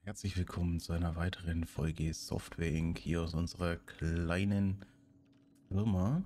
Herzlich willkommen zu einer weiteren Folge Software Inc. hier aus unserer kleinen Firma.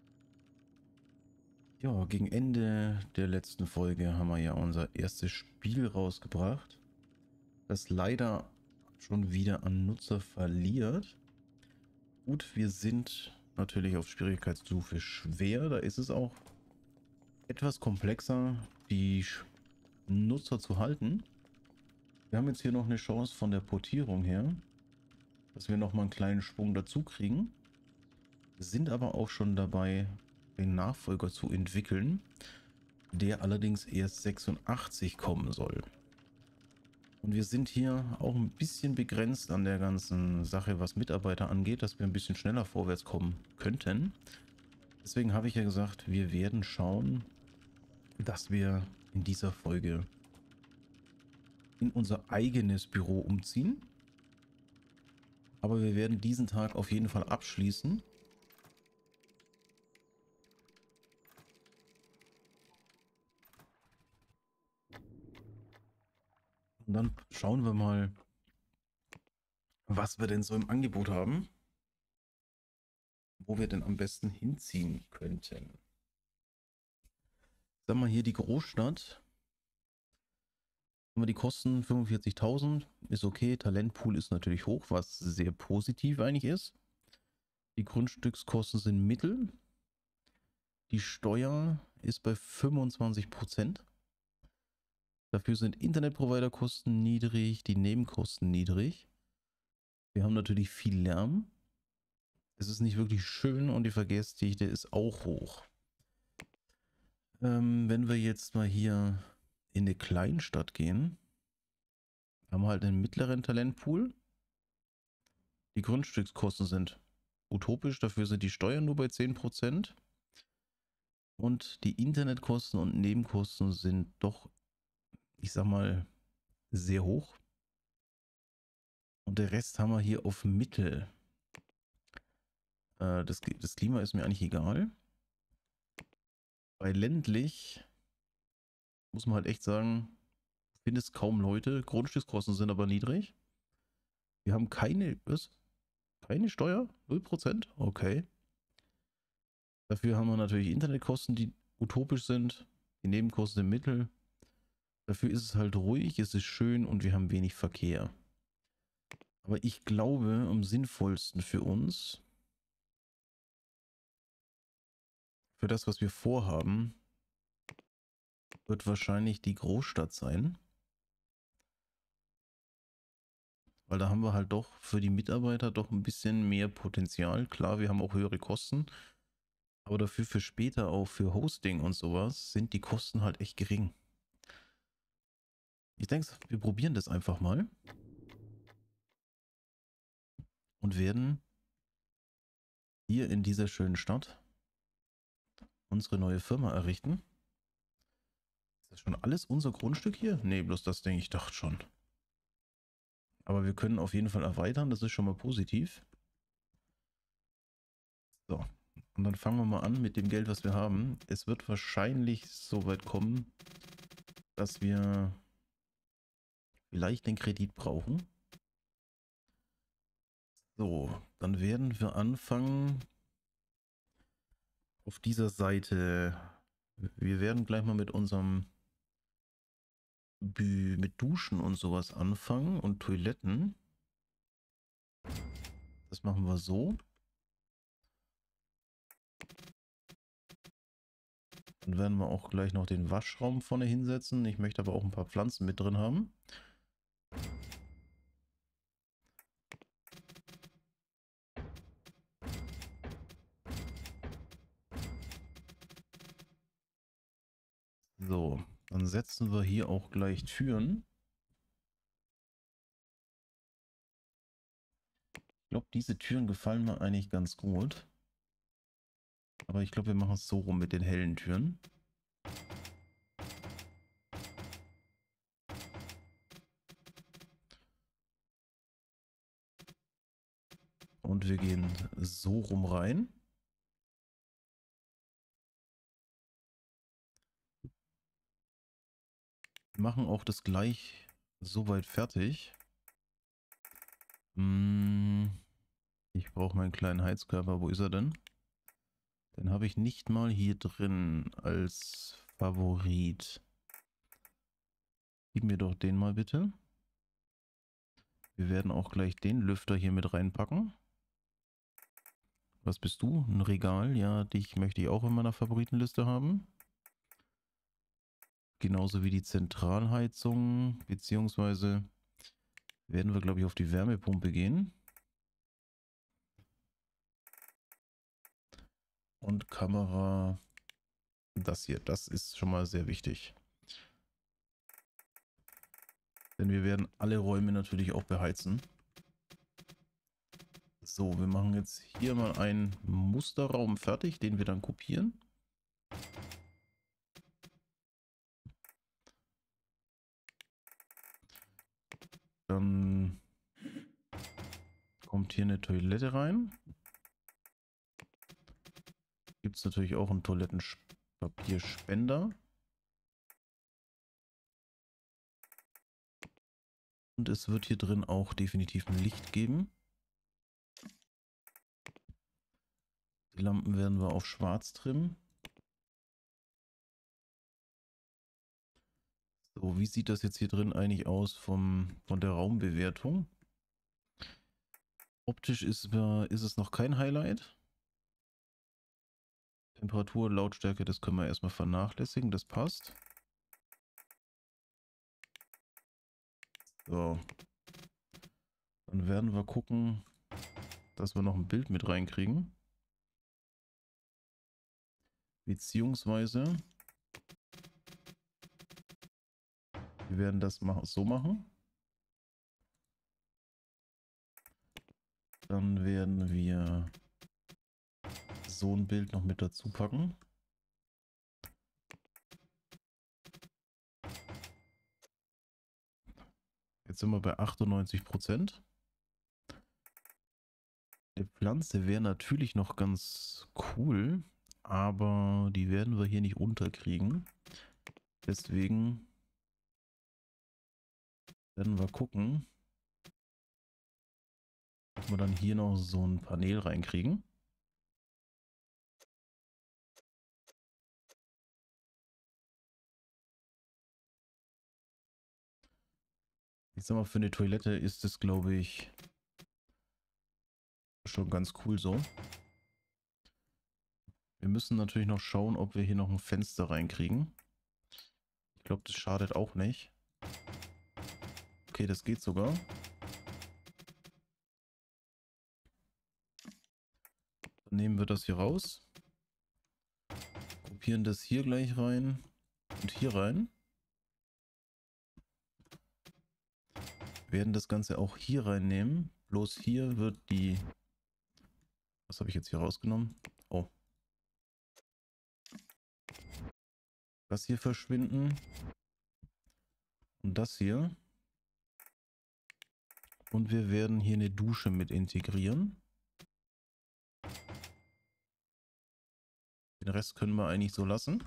Ja, gegen Ende der letzten Folge haben wir ja unser erstes Spiel rausgebracht, das leider schon wieder an Nutzer verliert. Gut, wir sind natürlich auf Schwierigkeitsstufe schwer, da ist es auch etwas komplexer, die Nutzer zu halten. Wir haben jetzt hier noch eine Chance von der Portierung her, dass wir noch mal einen kleinen Sprung dazu kriegen. Sind aber auch schon dabei, den Nachfolger zu entwickeln, der allerdings erst 86 kommen soll. Und wir sind hier auch ein bisschen begrenzt an der ganzen Sache, was Mitarbeiter angeht, dass wir ein bisschen schneller vorwärts kommen könnten. Deswegen habe ich ja gesagt, wir werden schauen, dass wir in dieser Folge in unser eigenes Büro umziehen. Aber wir werden diesen Tag auf jeden Fall abschließen. Und dann schauen wir mal, was wir denn so im Angebot haben, wo wir denn am besten hinziehen könnten. Sagen wir hier die Großstadt. Haben wir die Kosten 45.000, ist okay. Talentpool ist natürlich hoch, was sehr positiv eigentlich ist. Die Grundstückskosten sind mittel. Die Steuer ist bei 25%. Dafür sind Internetproviderkosten niedrig, die Nebenkosten niedrig. Wir haben natürlich viel Lärm. Es ist nicht wirklich schön und die Verkehrsdichte ist auch hoch. Wenn wir jetzt mal hier in eine Kleinstadt gehen, haben wir halt einen mittleren Talentpool. Die Grundstückskosten sind utopisch, dafür sind die Steuern nur bei 10%. Und die Internetkosten und Nebenkosten sind doch, ich sag mal, sehr hoch. Und der Rest haben wir hier auf Mittel. Das Klima ist mir eigentlich egal. Bei ländlich muss man halt echt sagen, findest kaum Leute. Grundstückskosten sind aber niedrig. Wir haben keine Steuer? 0%? Okay. Dafür haben wir natürlich Internetkosten, die utopisch sind. Die Nebenkosten im Mittel. Dafür ist es halt ruhig, es ist schön und wir haben wenig Verkehr. Aber ich glaube, am sinnvollsten für uns, für das, was wir vorhaben, wird wahrscheinlich die Großstadt sein. Weil da haben wir halt doch für die Mitarbeiter doch ein bisschen mehr Potenzial. Klar, wir haben auch höhere Kosten. Aber dafür für später auch für Hosting und sowas sind die Kosten halt echt gering. Ich denke, wir probieren das einfach mal. Und werden hier in dieser schönen Stadt unsere neue Firma errichten. Ist das schon alles unser Grundstück hier? Nee, bloß das Ding, ich dachte schon. Aber wir können auf jeden Fall erweitern, das ist schon mal positiv. So, und dann fangen wir mal an mit dem Geld, was wir haben. Es wird wahrscheinlich so weit kommen, dass wir vielleicht den Kredit brauchen. So, dann werden wir anfangen auf dieser Seite. Wir werden gleich mal mit unserem mit Duschen und sowas anfangen und Toiletten. Das machen wir so. Dann werden wir auch gleich noch den Waschraum vorne hinsetzen. Ich möchte aber auch ein paar Pflanzen mit drin haben. So, dann setzen wir hier auch gleich Türen. Ich glaube, diese Türen gefallen mir eigentlich ganz gut. Aber ich glaube, wir machen es so rum mit den hellen Türen. Und wir gehen so rum rein. Wir machen auch das gleich soweit fertig. Ich brauche meinen kleinen Heizkörper. Wo ist er denn? Den habe ich nicht mal hier drin als Favorit. Gib mir doch den mal bitte. Wir werden auch gleich den Lüfter hier mit reinpacken. Was bist du? Ein Regal? Ja, dich möchte ich auch in meiner Favoritenliste haben. Genauso wie die Zentralheizung, beziehungsweise werden wir, glaube ich, auf die Wärmepumpe gehen. Und Kamera, das hier, das ist schon mal sehr wichtig. Denn wir werden alle Räume natürlich auch beheizen. So, wir machen jetzt hier mal einen Musterraum fertig, den wir dann kopieren. Dann kommt hier eine Toilette rein. Gibt es natürlich auch einen Toilettenpapierspender. Und es wird hier drin auch definitiv ein Licht geben. Die Lampen werden wir auf schwarz trimmen. So, wie sieht das jetzt hier drin eigentlich aus von der Raumbewertung? Optisch ist es noch kein Highlight. Temperatur, Lautstärke, das können wir erstmal vernachlässigen, das passt. So. Dann werden wir gucken, dass wir noch ein Bild mit reinkriegen. Beziehungsweise wir werden das so machen. Dann werden wir so ein Bild noch mit dazu packen. Jetzt sind wir bei 98%. Die Pflanze wäre natürlich noch ganz cool, aber die werden wir hier nicht unterkriegen. Deswegen werden wir gucken, ob wir dann hier noch so ein Panel reinkriegen. Ich sag mal, für eine Toilette ist es, glaube ich, schon ganz cool so. Wir müssen natürlich noch schauen, ob wir hier noch ein Fenster reinkriegen. Ich glaube, das schadet auch nicht. Okay, das geht sogar. Dann nehmen wir das hier raus. Kopieren das hier gleich rein und hier rein. Werden das Ganze auch hier reinnehmen. Bloß hier wird die... Was habe ich jetzt hier rausgenommen? Oh. Das hier verschwinden. Und das hier. Und wir werden hier eine Dusche mit integrieren. Den Rest können wir eigentlich so lassen.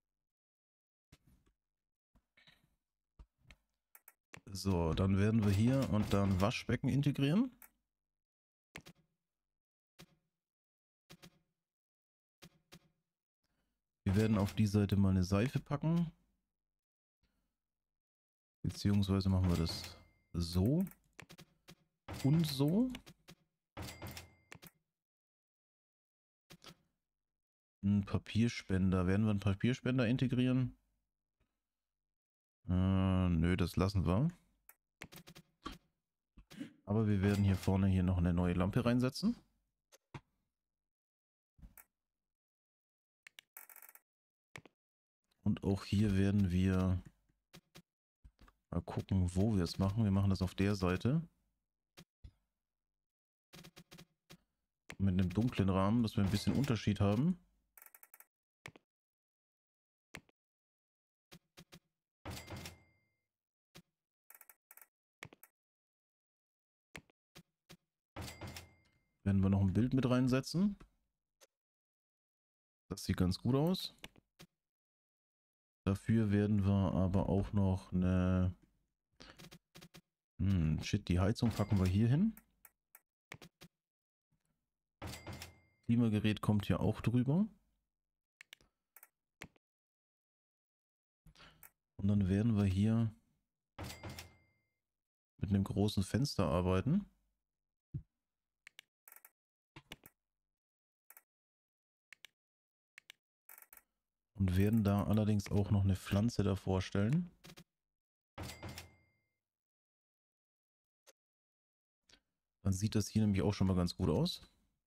So, dann werden wir hier und dann Waschbecken integrieren. Wir werden auf die Seite mal eine Seife packen. Beziehungsweise machen wir das so und so. Ein Papierspender. Werden wir einen Papierspender integrieren? Nö, das lassen wir. Aber wir werden hier vorne hier noch eine neue Lampe reinsetzen. Und auch hier werden wir mal gucken, wo wir es machen. Wir machen das auf der Seite. Mit einem dunklen Rahmen, dass wir ein bisschen Unterschied haben. Werden wir noch ein Bild mit reinsetzen. Das sieht ganz gut aus. Dafür werden wir aber auch noch eine... Shit, die Heizung packen wir hier hin. Klimagerät kommt hier auch drüber. Und dann werden wir hier mit einem großen Fenster arbeiten. Und werden da allerdings auch noch eine Pflanze davor stellen. Dann sieht das hier nämlich auch schon mal ganz gut aus.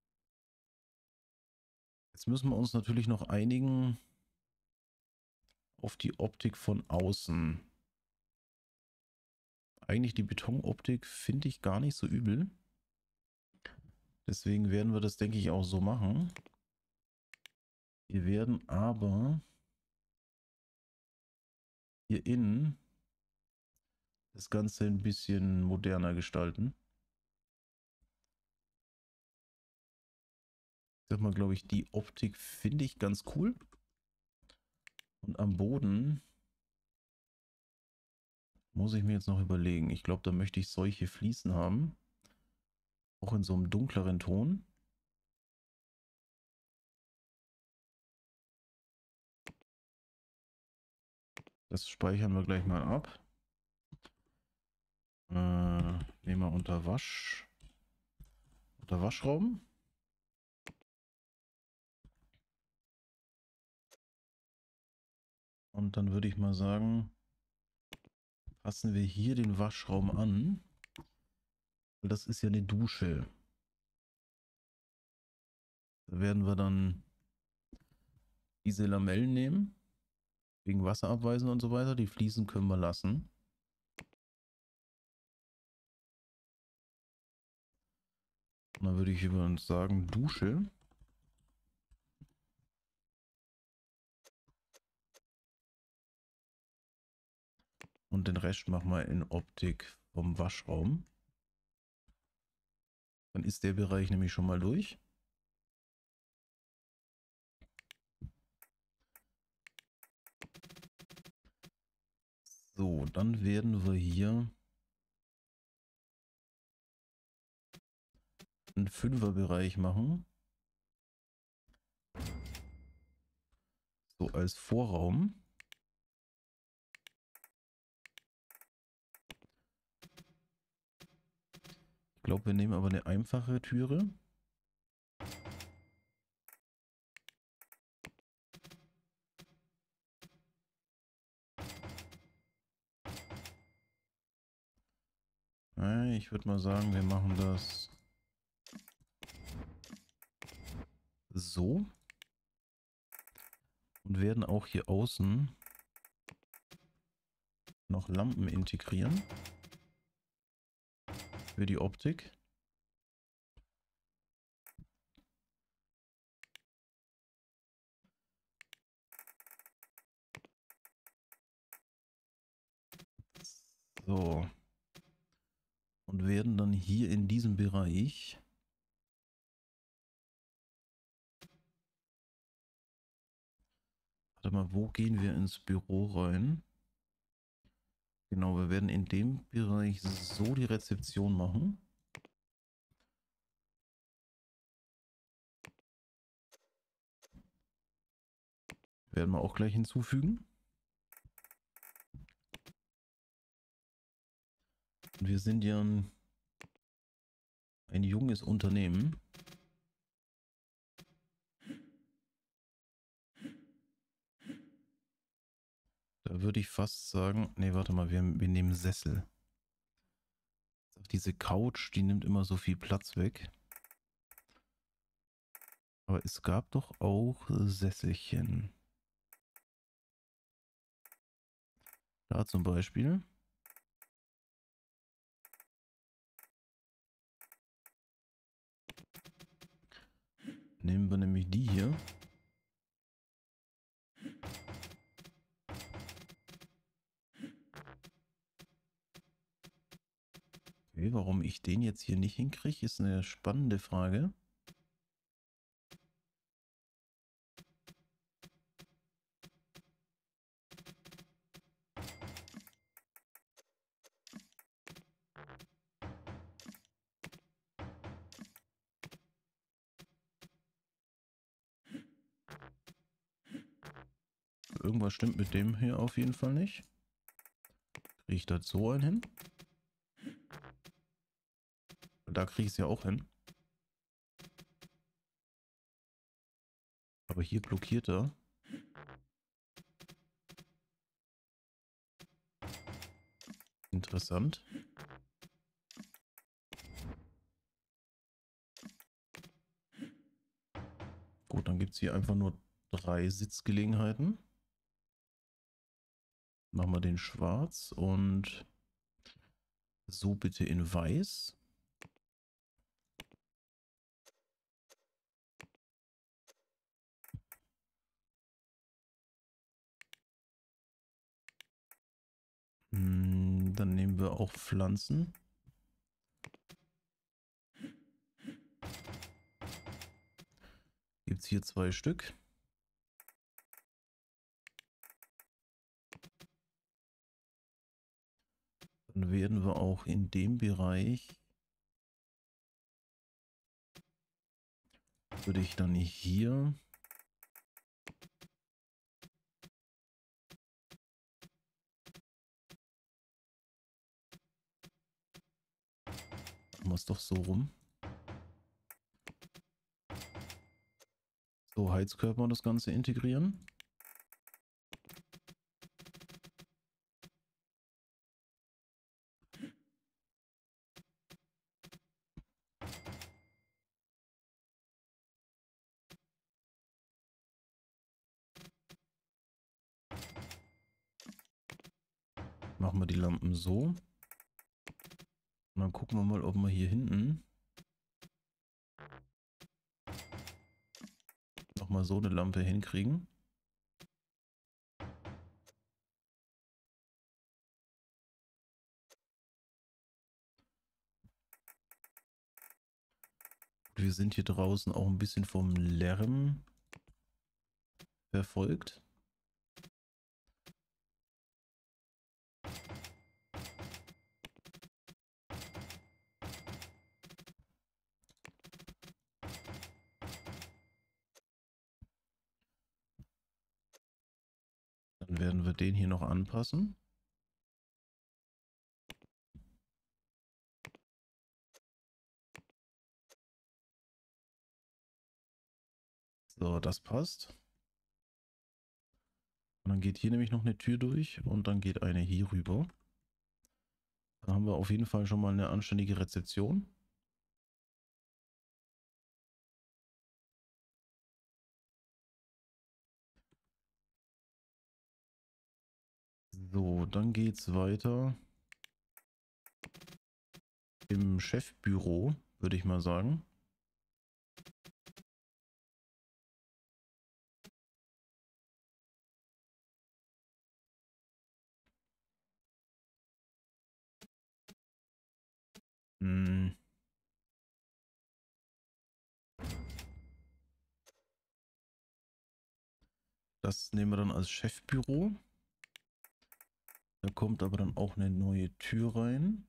Jetzt müssen wir uns natürlich noch einigen auf die Optik von außen. Eigentlich die Betonoptik finde ich gar nicht so übel. Deswegen werden wir das, denke ich, auch so machen. Wir werden aber hier innen das Ganze ein bisschen moderner gestalten. Ich sag mal, glaube ich, die Optik finde ich ganz cool. Und am Boden muss ich mir jetzt noch überlegen. Ich glaube, da möchte ich solche Fliesen haben. Auch in so einem dunkleren Ton. Das speichern wir gleich mal ab. Nehmen wir unter Waschraum. Und dann würde ich mal sagen, passen wir hier den Waschraum an. Weil das ist ja eine Dusche. Da werden wir dann diese Lamellen nehmen. Wegen Wasserabweisen und so weiter. Die Fliesen können wir lassen. Und dann würde ich über uns sagen, Dusche. Und den Rest machen wir in Optik vom Waschraum. Dann ist der Bereich nämlich schon mal durch. So, dann werden wir hier einen Fünferbereich machen. So als Vorraum. Ich glaube, wir nehmen aber eine einfache Türe. Ich würde mal sagen, wir machen das so. Und werden auch hier außen noch Lampen integrieren. Für die Optik. So. Und werden dann hier in diesem Bereich warte mal, wo gehen wir ins Büro rein? Genau, wir werden in dem Bereich so die Rezeption machen. Werden wir auch gleich hinzufügen. Und wir sind ja ein junges Unternehmen. Da würde ich fast sagen, nee, warte mal, wir nehmen Sessel. Diese Couch, die nimmt immer so viel Platz weg. Aber es gab doch auch Sesselchen. Da zum Beispiel. Nehmen wir nämlich die hier. Okay, warum ich den jetzt hier nicht hinkriege, ist eine spannende Frage. irgendwas stimmt mit dem hier auf jeden Fall nicht. Kriege ich das so einen hin? Da kriege ich es ja auch hin. Aber hier blockiert er. Interessant. Gut, dann gibt es hier einfach nur 3 Sitzgelegenheiten. Machen wir den schwarz und so bitte in weiß. Dann nehmen wir auch Pflanzen. Gibt es hier 2 Stück. Dann werden wir auch in dem Bereich, würde ich dann hier machen wir es doch so rum. So, Heizkörper und das Ganze integrieren. Machen wir die Lampen so. Und dann gucken wir mal, ob wir hier hinten nochmal so eine Lampe hinkriegen. Wir sind hier draußen auch ein bisschen vom Lärm verfolgt. Dann werden wir den hier noch anpassen. So, das passt. Und dann geht hier nämlich noch eine Tür durch und dann geht eine hier rüber. Dann haben wir auf jeden Fall schon mal eine anständige Rezeption. So, dann geht's weiter im Chefbüro, würde ich mal sagen. Hm. Das nehmen wir dann als Chefbüro. Da kommt aber dann auch eine neue Tür rein.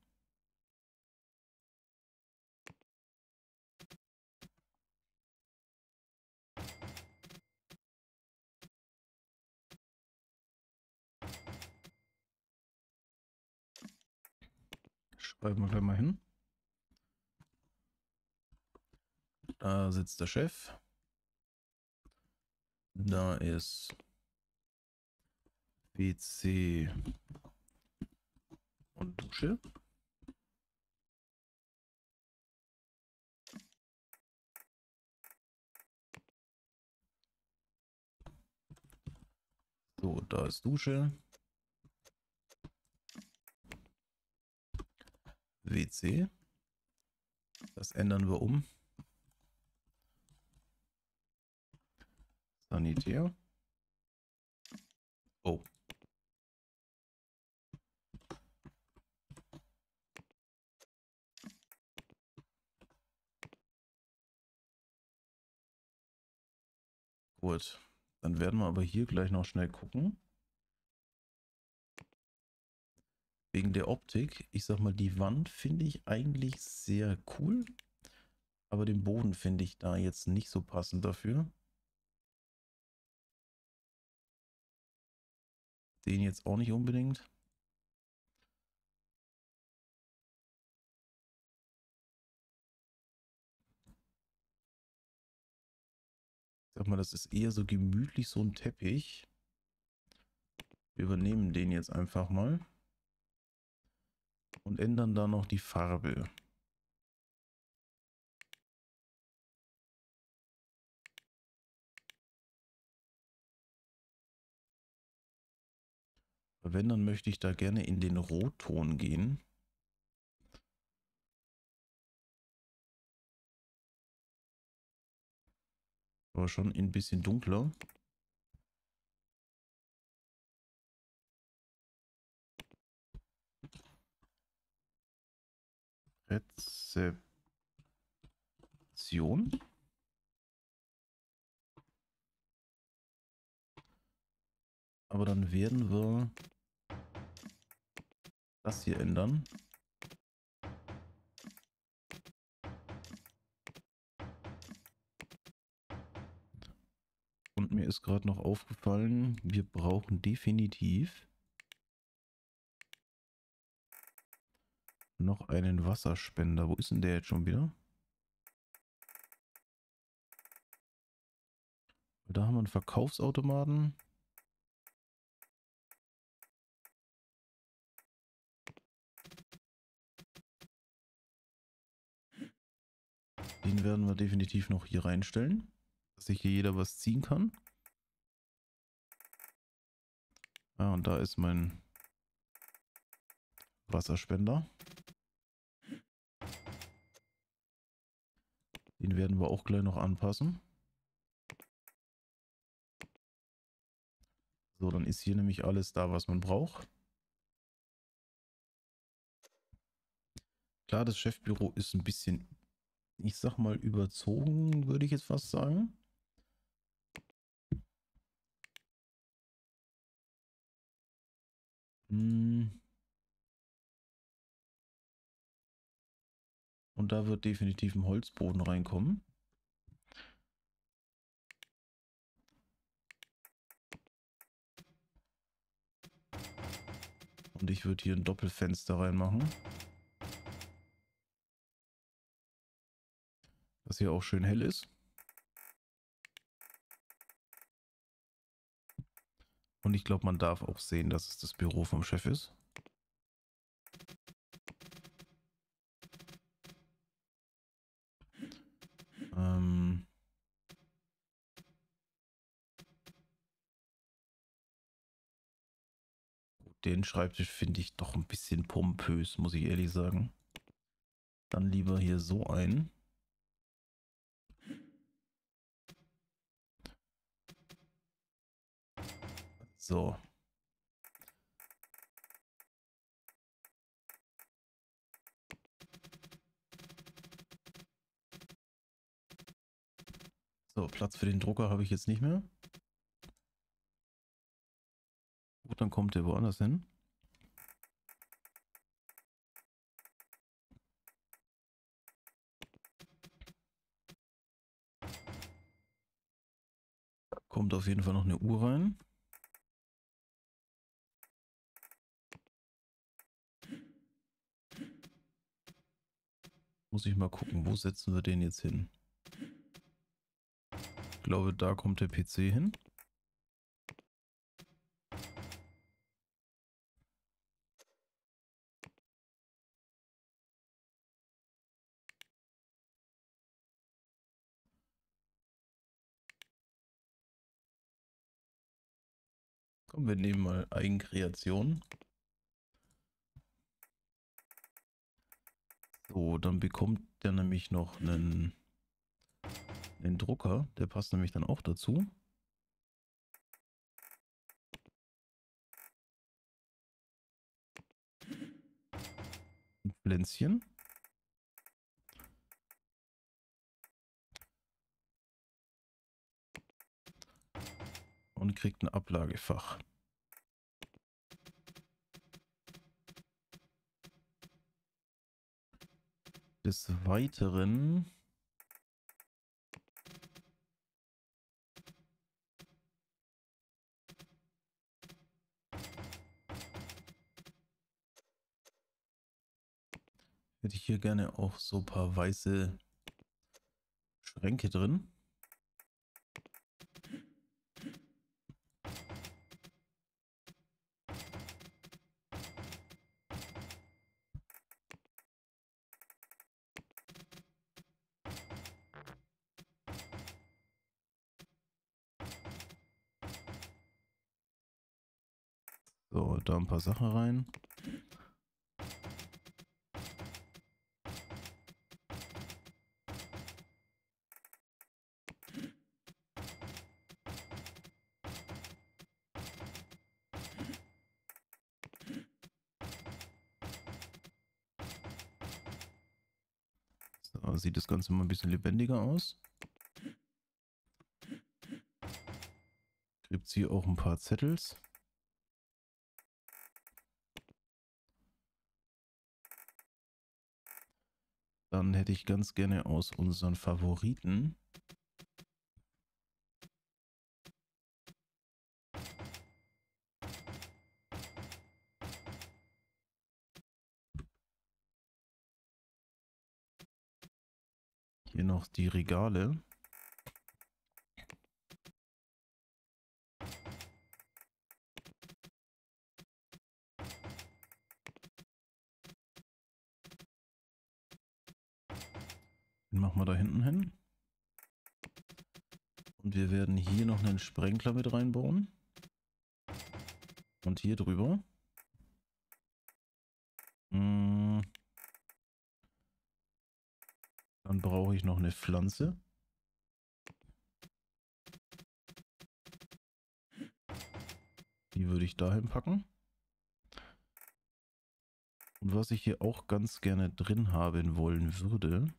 Schreiben wir gleich mal hin. Da sitzt der Chef. Da ist WC und Dusche. So, da ist Dusche. WC. Das ändern wir um. Sanitär. Oh. Gut. Dann werden wir aber hier gleich noch schnell gucken. Wegen der Optik. Ich sag mal, die Wand finde ich eigentlich sehr cool. Aber den Boden finde ich da jetzt nicht so passend dafür. Den jetzt auch nicht unbedingt. Ich sag mal, das ist eher so gemütlich, so ein Teppich. Wir übernehmen den jetzt einfach mal. Und ändern da noch die Farbe. Wenn, dann möchte ich da gerne in den Rotton gehen. Aber schon ein bisschen dunkler. Rezeption. Aber dann werden wir das hier ändern. Und mir ist gerade noch aufgefallen, wir brauchen definitiv noch einen Wasserspender. Wo ist denn der jetzt schon wieder? Da haben wir einen Verkaufsautomaten. Den werden wir definitiv noch hier reinstellen, dass sich hier jeder was ziehen kann. Ja, und da ist mein Wasserspender. Den werden wir auch gleich noch anpassen. So, dann ist hier nämlich alles da, was man braucht. Klar, das Chefbüro ist ein bisschen, ich sag mal, überzogen, würde ich jetzt fast sagen. Und da wird definitiv ein Holzboden reinkommen. Und ich würde hier ein Doppelfenster reinmachen. Was hier auch schön hell ist. Und ich glaube, man darf auch sehen, dass es das Büro vom Chef ist. Den Schreibtisch finde ich doch ein bisschen pompös, muss ich ehrlich sagen. Dann lieber hier so ein. So. So, Platz für den Drucker habe ich jetzt nicht mehr. Gut, dann kommt der woanders hin. Kommt auf jeden Fall noch eine Uhr rein. Muss ich mal gucken, wo setzen wir den jetzt hin? Ich glaube, da kommt der PC hin. Komm, wir nehmen mal Eigenkreation. So, dann bekommt der nämlich noch einen Drucker. Der passt nämlich dann auch dazu. Ein Pflänzchen. Und kriegt ein Ablagefach. Des Weiteren Hätte ich hier gerne auch so ein paar weiße Schränke drin. So, da ein paar Sachen rein. So, sieht das Ganze mal ein bisschen lebendiger aus. Gibt es hier auch ein paar Zettels. Dann hätte ich ganz gerne aus unseren Favoriten hier noch die Regale. Den machen wir da hinten hin. Und wir werden hier noch einen Sprenkler mit reinbauen. Und hier drüber. Dann brauche ich noch eine Pflanze. Die würde ich dahin packen. Und was ich hier auch ganz gerne drin haben wollen würde.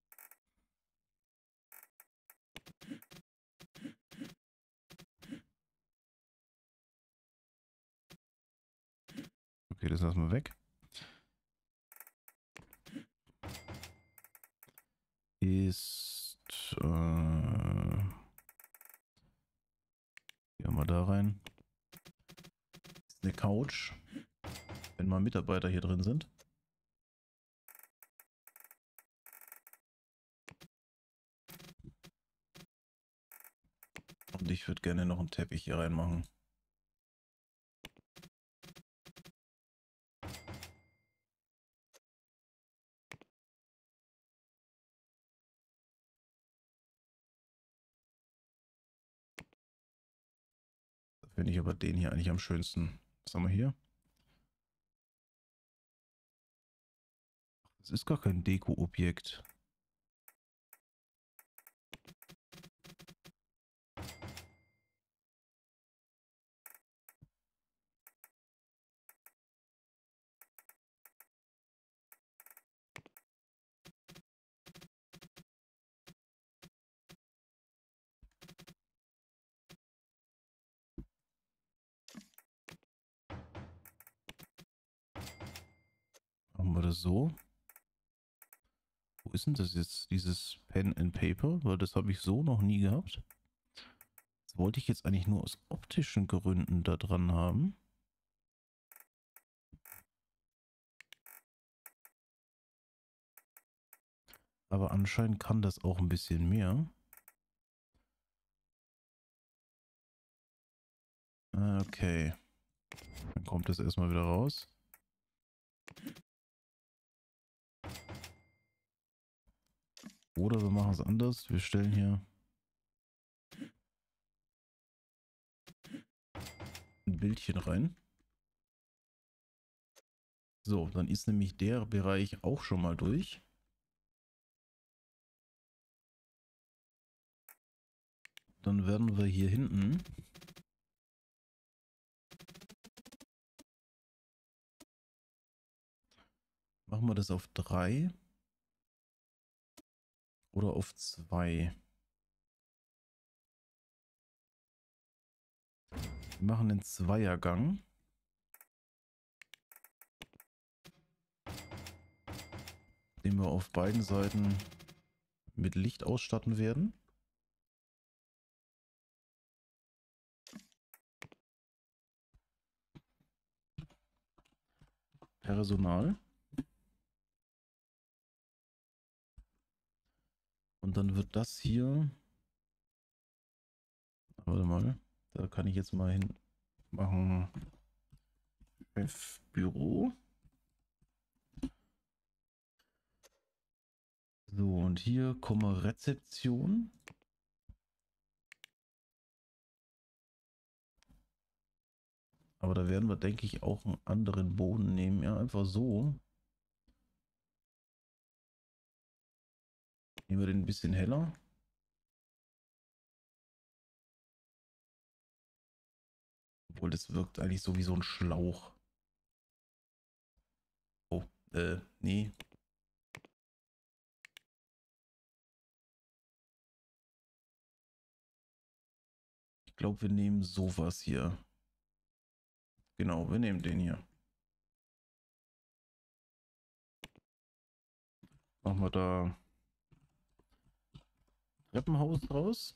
Okay, das lassen wir weg. Ist gehen wir da rein. Ist eine Couch, wenn mal Mitarbeiter hier drin sind. Und ich würde gerne noch einen Teppich hier reinmachen. Da finde ich aber den hier eigentlich am schönsten. Was haben wir hier? Das ist gar kein Deko-Objekt. Machen wir das so. Wo ist denn das jetzt, dieses Pen and Paper? Weil das habe ich so noch nie gehabt. Das wollte ich jetzt eigentlich nur aus optischen Gründen da dran haben. Aber anscheinend kann das auch ein bisschen mehr. Okay. Dann kommt das erstmal wieder raus. Oder wir machen es anders. Wir stellen hier ein Bildchen rein. So, dann ist nämlich der Bereich auch schon mal durch. Dann werden wir hier hinten machen wir das auf 3 oder auf 2. Wir machen einen Zweiergang. Den wir auf beiden Seiten mit Licht ausstatten werden. Personal. Und dann wird das hier, warte mal, da kann ich jetzt mal hin machen, Chefbüro. So, und hier komme Rezeption. Aber da werden wir, denke ich, auch einen anderen Boden nehmen. Ja, einfach so. Nehmen wir den ein bisschen heller. Obwohl, das wirkt eigentlich so wie so ein Schlauch. Oh, nee. Ich glaube, wir nehmen sowas hier. Genau, wir nehmen den hier. Machen wir da Treppenhaus draus.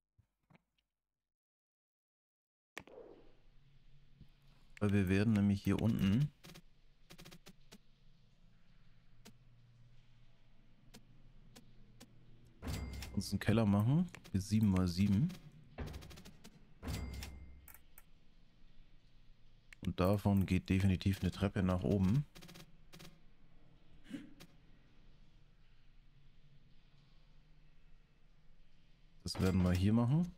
Weil wir werden nämlich hier unten uns einen Keller machen. Mit 7x7. Und davon geht definitiv eine Treppe nach oben. Das werden wir hier machen.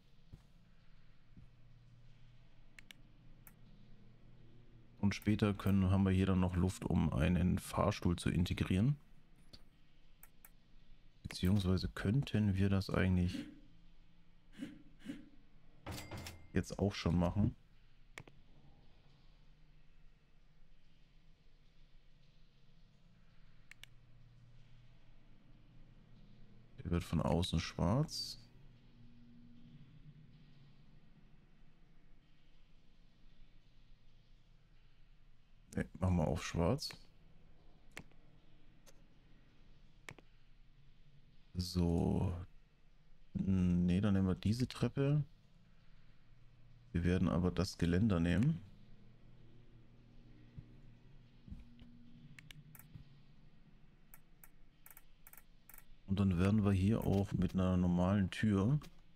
Und später haben wir hier dann noch Luft, um einen Fahrstuhl zu integrieren. Beziehungsweise könnten wir das eigentlich jetzt auch schon machen. Der wird von außen schwarz. Ne, machen wir auf schwarz. So. Ne, dann nehmen wir diese Treppe. Wir werden aber das Geländer nehmen. Und dann werden wir hier auch mit einer normalen Tür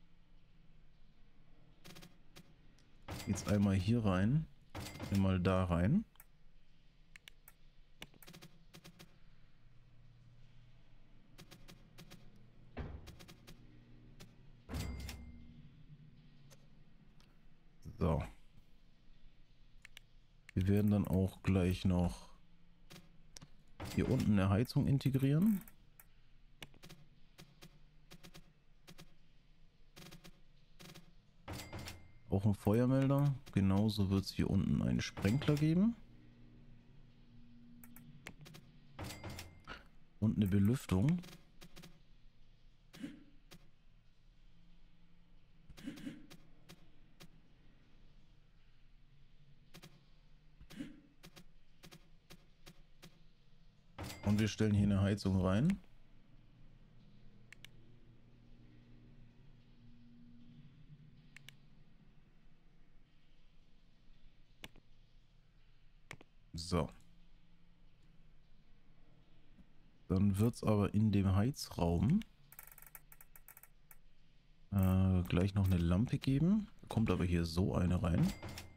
jetzt einmal hier rein, einmal da rein. So. Wir werden dann auch gleich noch hier unten eine Heizung integrieren. Auch ein Feuermelder. Genauso wird es hier unten einen Sprenkler geben. Und eine Belüftung. Und wir stellen hier eine Heizung rein. So. Dann wird es aber in dem Heizraum gleich noch eine Lampe geben. Kommt aber hier so eine rein.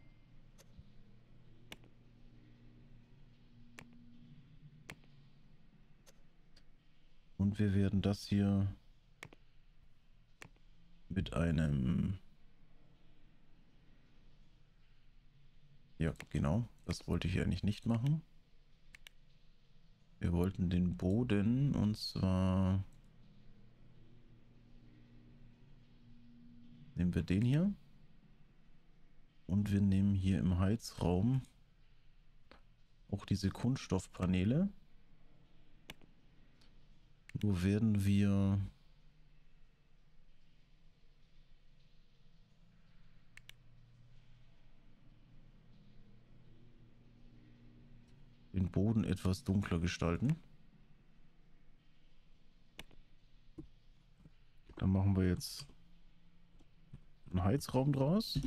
Und wir werden das hier mit einem... Ja, genau. Das wollte ich eigentlich nicht machen. Wir wollten den Boden, und zwar... Nehmen wir den hier. Und wir nehmen hier im Heizraum auch diese Kunststoffpaneele. Nur werden wir den Boden etwas dunkler gestalten. Dann machen wir jetzt einen Heizraum draus.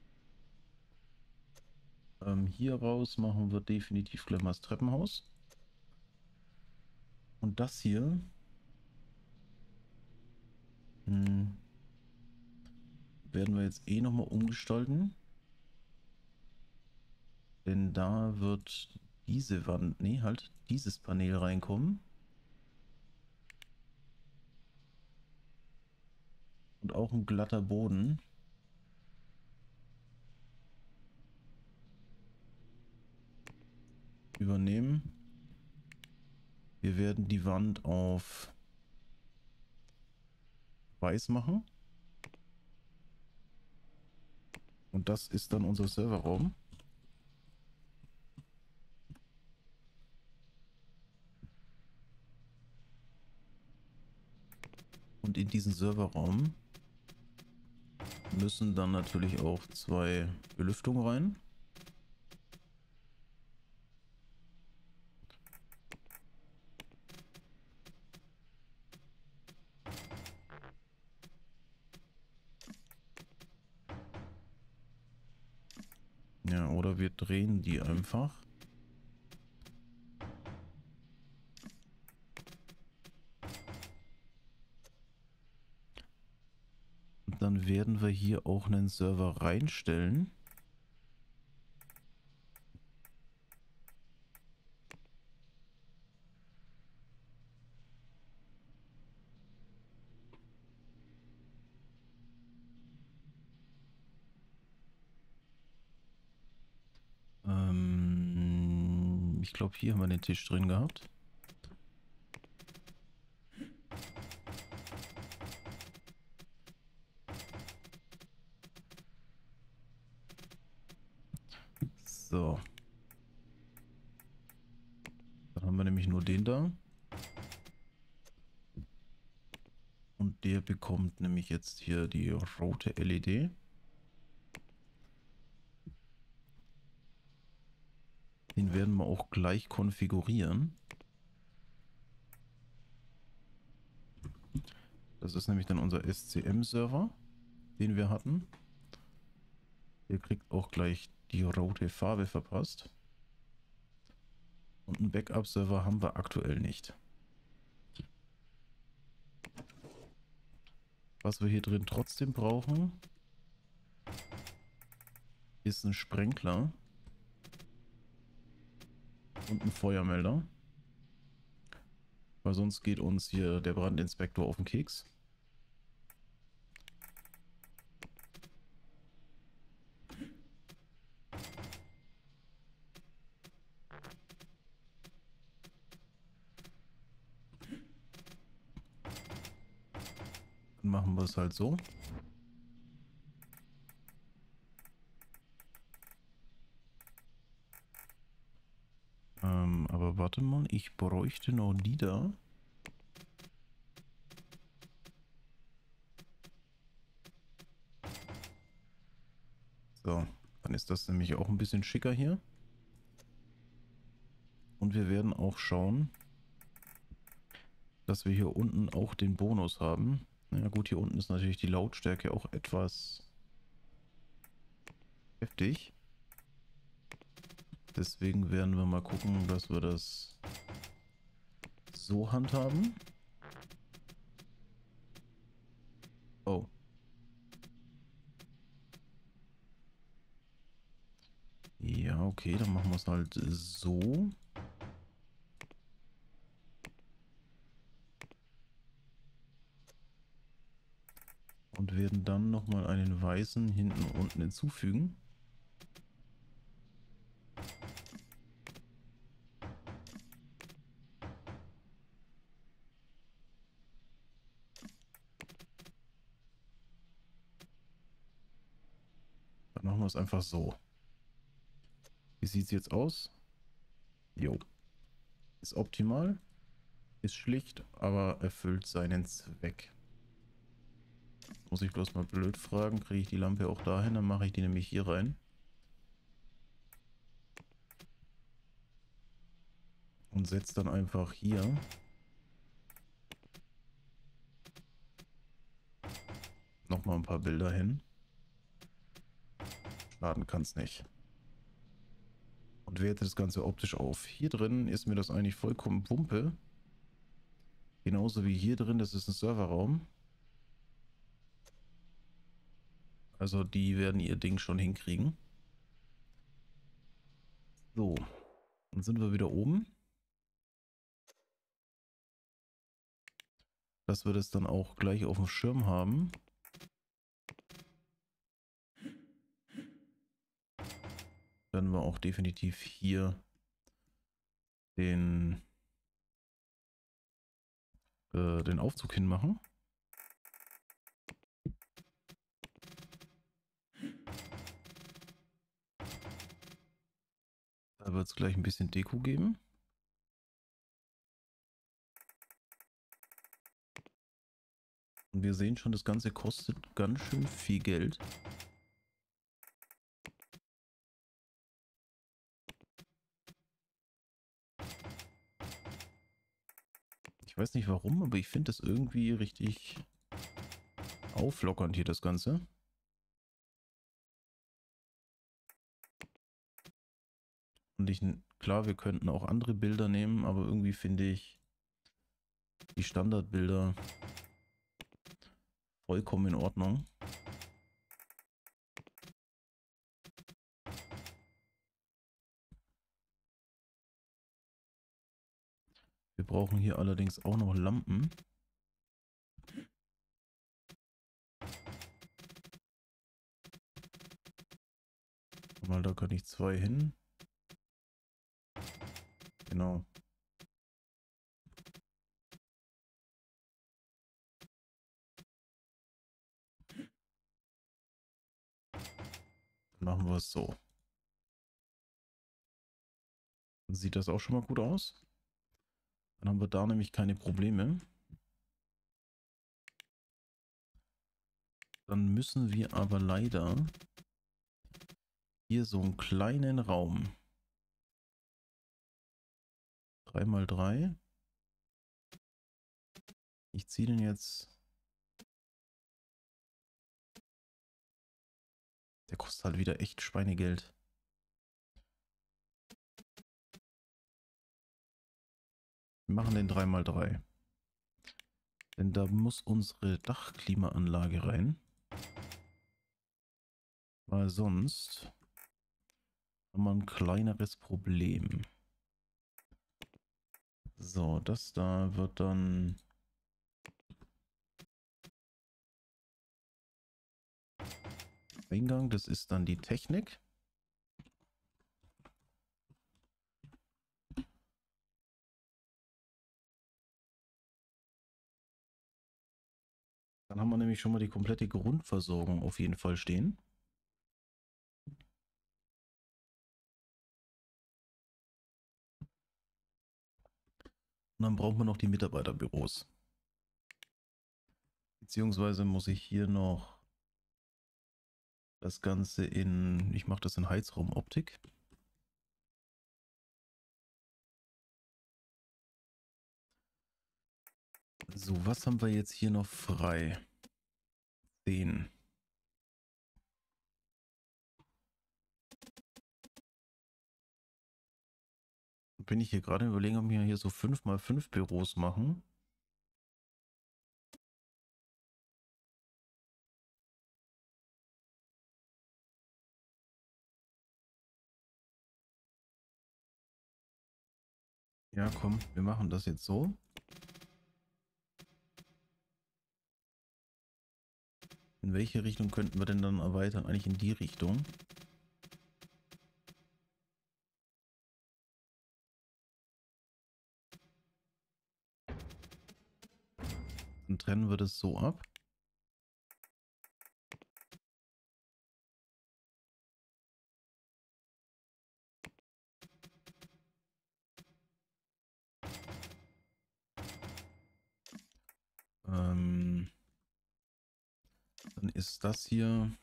Hier raus machen wir definitiv gleich mal das Treppenhaus. Und das hier Hm. Werden wir jetzt eh nochmal umgestalten. Denn da wird diese Wand, nee, halt dieses Panel reinkommen. Und auch ein glatter Boden. Übernehmen. Wir werden die Wand auf weiß machen. Und das ist dann unser Serverraum. Und in diesen Serverraum müssen dann natürlich auch 2 Belüftungen rein. Ja, oder wir drehen die einfach. Und dann werden wir hier auch einen Server reinstellen. Ich glaube, hier haben wir den Tisch drin gehabt. So. Dann haben wir nämlich nur den da. Und der bekommt nämlich jetzt hier die rote LED. Den werden wir auch gleich konfigurieren. Das ist nämlich dann unser SCM-Server, den wir hatten. Der kriegt auch gleich die rote Farbe verpasst. Und einen Backup-Server haben wir aktuell nicht. Was wir hier drin trotzdem brauchen, ist ein Sprenkler und ein Feuermelder. Weil sonst geht uns hier der Brandinspektor auf den Keks. Dann machen wir es halt so. Aber warte mal, ich bräuchte noch die da. So, dann ist das nämlich auch ein bisschen schicker hier. Und wir werden auch schauen, dass wir hier unten auch den Bonus haben. Na gut, hier unten ist natürlich die Lautstärke auch etwas heftig. Deswegen werden wir mal gucken, dass wir das so handhaben. Oh. Ja, okay, dann machen wir es halt so. Und werden dann nochmal einen weißen hinten und unten hinzufügen. Dann machen wir es einfach so. Wie sieht es jetzt aus? Jo. Ist optimal. Ist schlicht, aber erfüllt seinen Zweck. Muss ich bloß mal blöd fragen, kriege ich die Lampe auch dahin? Dann mache ich die nämlich hier rein. Und setze dann einfach hier nochmal ein paar Bilder hin. Laden kann es nicht. Und werte das Ganze optisch auf. Hier drin ist mir das eigentlich vollkommen Wumpe. Genauso wie hier drin, das ist ein Serverraum. Also die werden ihr Ding schon hinkriegen. So, dann sind wir wieder oben. Dass wir das dann auch gleich auf dem Schirm haben. Werden wir auch definitiv hier den Aufzug hinmachen. Da wird es gleich ein bisschen Deko geben. Und wir sehen schon, das Ganze kostet ganz schön viel Geld. Ich weiß nicht warum, aber ich finde das irgendwie richtig auflockernd hier, das Ganze. Und klar, wir könnten auch andere Bilder nehmen, aber irgendwie finde ich die Standardbilder vollkommen in Ordnung. Wir brauchen hier allerdings auch noch Lampen. Mal, da kann ich 2 hin. Genau. Dann machen wir es so. Dann sieht das auch schon mal gut aus. Dann haben wir da nämlich keine Probleme. Dann müssen wir aber leider hier so einen kleinen Raum. 3x3. Ich ziehe den jetzt. Der kostet halt wieder echt Schweinegeld. Wir machen den 3x3. Denn da muss unsere Dachklimaanlage rein. Weil sonst haben wir ein kleineres Problem. So, das da wird dann Eingang, das ist dann die Technik. Dann haben wir nämlich schon mal die komplette Grundversorgung auf jeden Fall stehen. Und dann brauchen wir noch die Mitarbeiterbüros. Beziehungsweise muss ich hier noch das Ganze ich mache das in Heizraumoptik. So, was haben wir jetzt hier noch frei? 10. Bin ich hier gerade überlegen, ob wir hier so 5x5 Büros machen. Ja, komm, wir machen das jetzt so. In welche Richtung könnten wir denn dann erweitern? Eigentlich in die Richtung. Dann trennen wir das so ab. Dann ist das hier.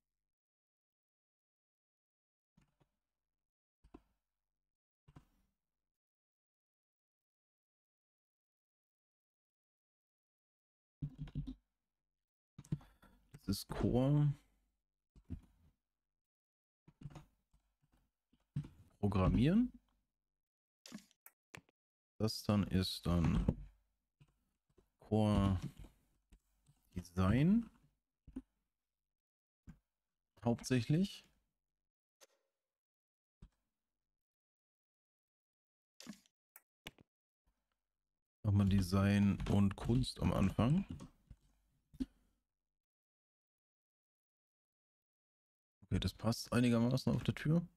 Das ist Core. Programmieren. Das dann ist dann Core Design. hauptsächlich. Nochmal Design und Kunst am Anfang. Okay, das passt einigermaßen auf der Tür.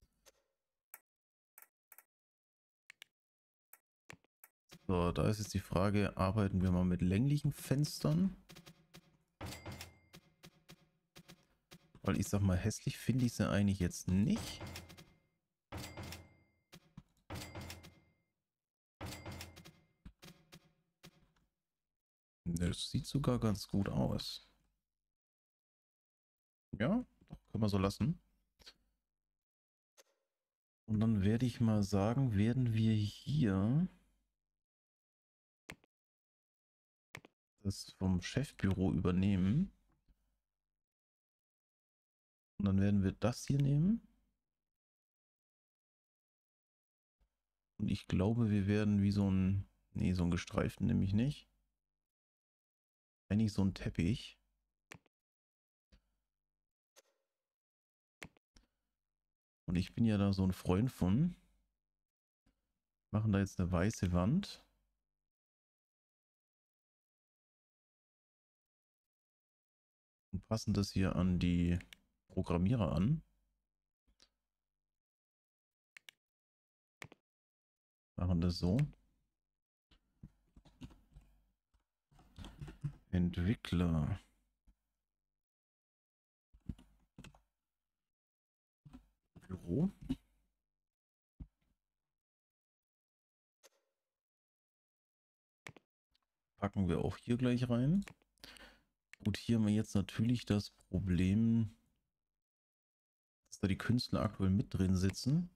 So, da ist jetzt die Frage, arbeiten wir mal mit länglichen Fenstern? Weil ich sag mal, hässlich finde ich sie eigentlich jetzt nicht. Das sieht sogar ganz gut aus. Ja, können wir so lassen. Und dann werde ich mal sagen, werden wir hier das vom Chefbüro übernehmen. Und dann werden wir das hier nehmen. Und ich glaube, wir werden wie so ein, nee, so ein gestreiften nämlich nicht. Eigentlich so ein Teppich. Und ich bin ja da so ein Freund von. Machen da jetzt eine weiße Wand. Und passen das hier an die Programmierer an. Machen das so. Entwickler. Büro. Packen wir auch hier gleich rein. Gut, hier haben wir jetzt natürlich das Problem, dass da die Künstler aktuell mit drin sitzen.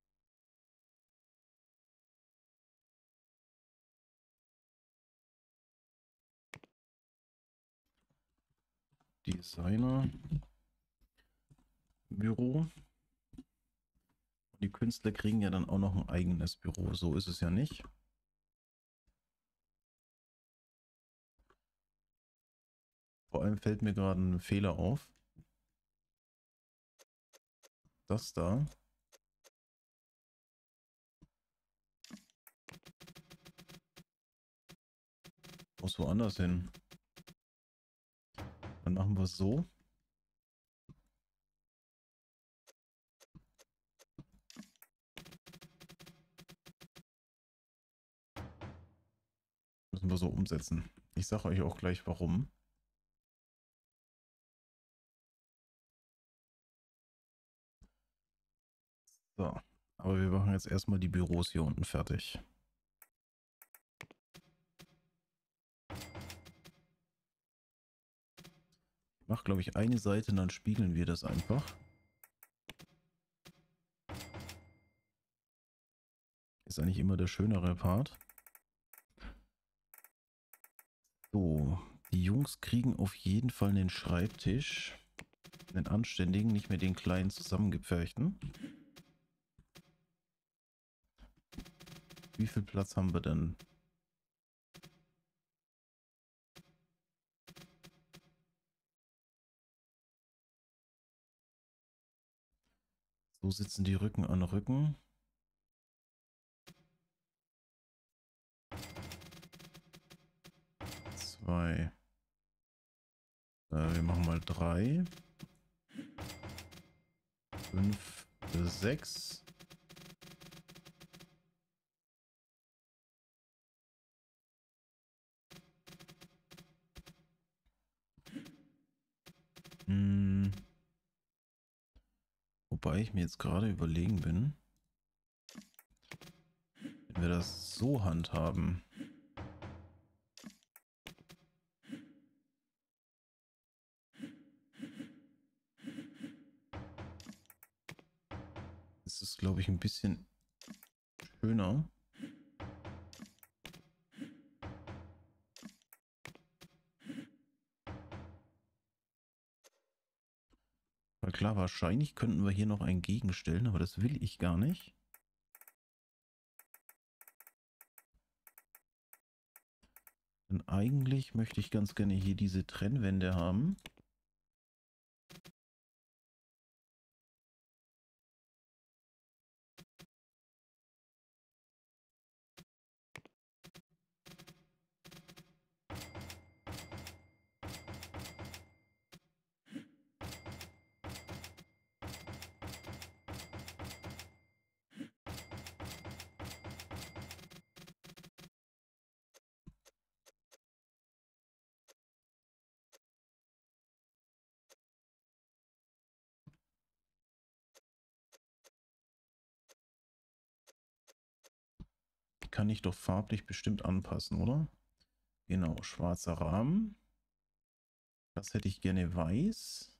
Designer. Büro. Die Künstler kriegen ja dann auch noch ein eigenes Büro. So ist es ja nicht. Vor allem fällt mir gerade ein Fehler auf. Das da muss woanders hin. Dann machen wir es so. Müssen wir so umsetzen. Ich sage euch auch gleich warum. So, aber wir machen jetzt erstmal die Büros hier unten fertig. Ich mache, glaube ich, eine Seite und dann spiegeln wir das einfach. Ist eigentlich immer der schönere Part. So, die Jungs kriegen auf jeden Fall einen Schreibtisch. Einen anständigen, nicht mehr den kleinen zusammengepferchten. Wie viel Platz haben wir denn? So sitzen die Rücken an Rücken. Zwei. Wir machen mal 3. 5, 6. Wobei ich mir jetzt gerade überlegen bin, wenn wir das so handhaben. Ist es, glaube ich, ein bisschen schöner. Weil klar, wahrscheinlich könnten wir hier noch einen gegenstellen, aber das will ich gar nicht. Denn eigentlich möchte ich ganz gerne hier diese Trennwände haben. kann ich doch farblich bestimmt anpassen, oder? Genau, schwarzer Rahmen. Das hätte ich gerne weiß.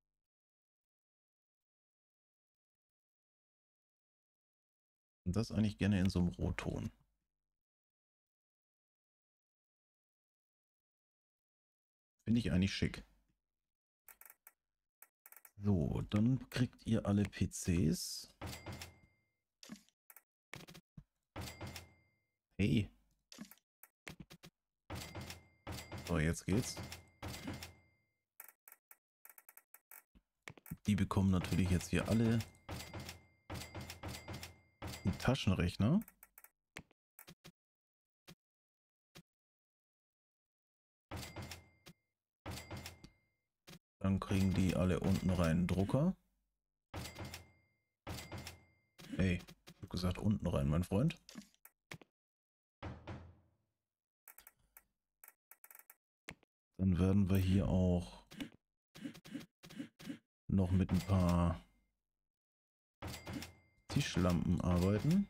Und das eigentlich gerne in so einem Rotton. Finde ich eigentlich schick. So, dann kriegt ihr alle PCs. Hey. So, jetzt geht's. Die bekommen natürlich jetzt hier alle einen Taschenrechner. Dann kriegen die alle unten rein einen Drucker. Hey, ich hab gesagt unten rein, mein Freund. Dann werden wir hier auch noch mit ein paar Tischlampen arbeiten.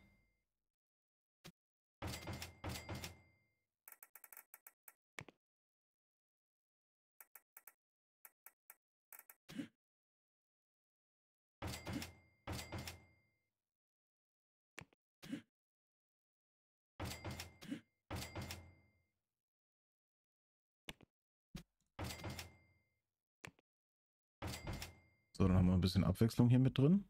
So, dann haben wir ein bisschen Abwechslung hier mit drin.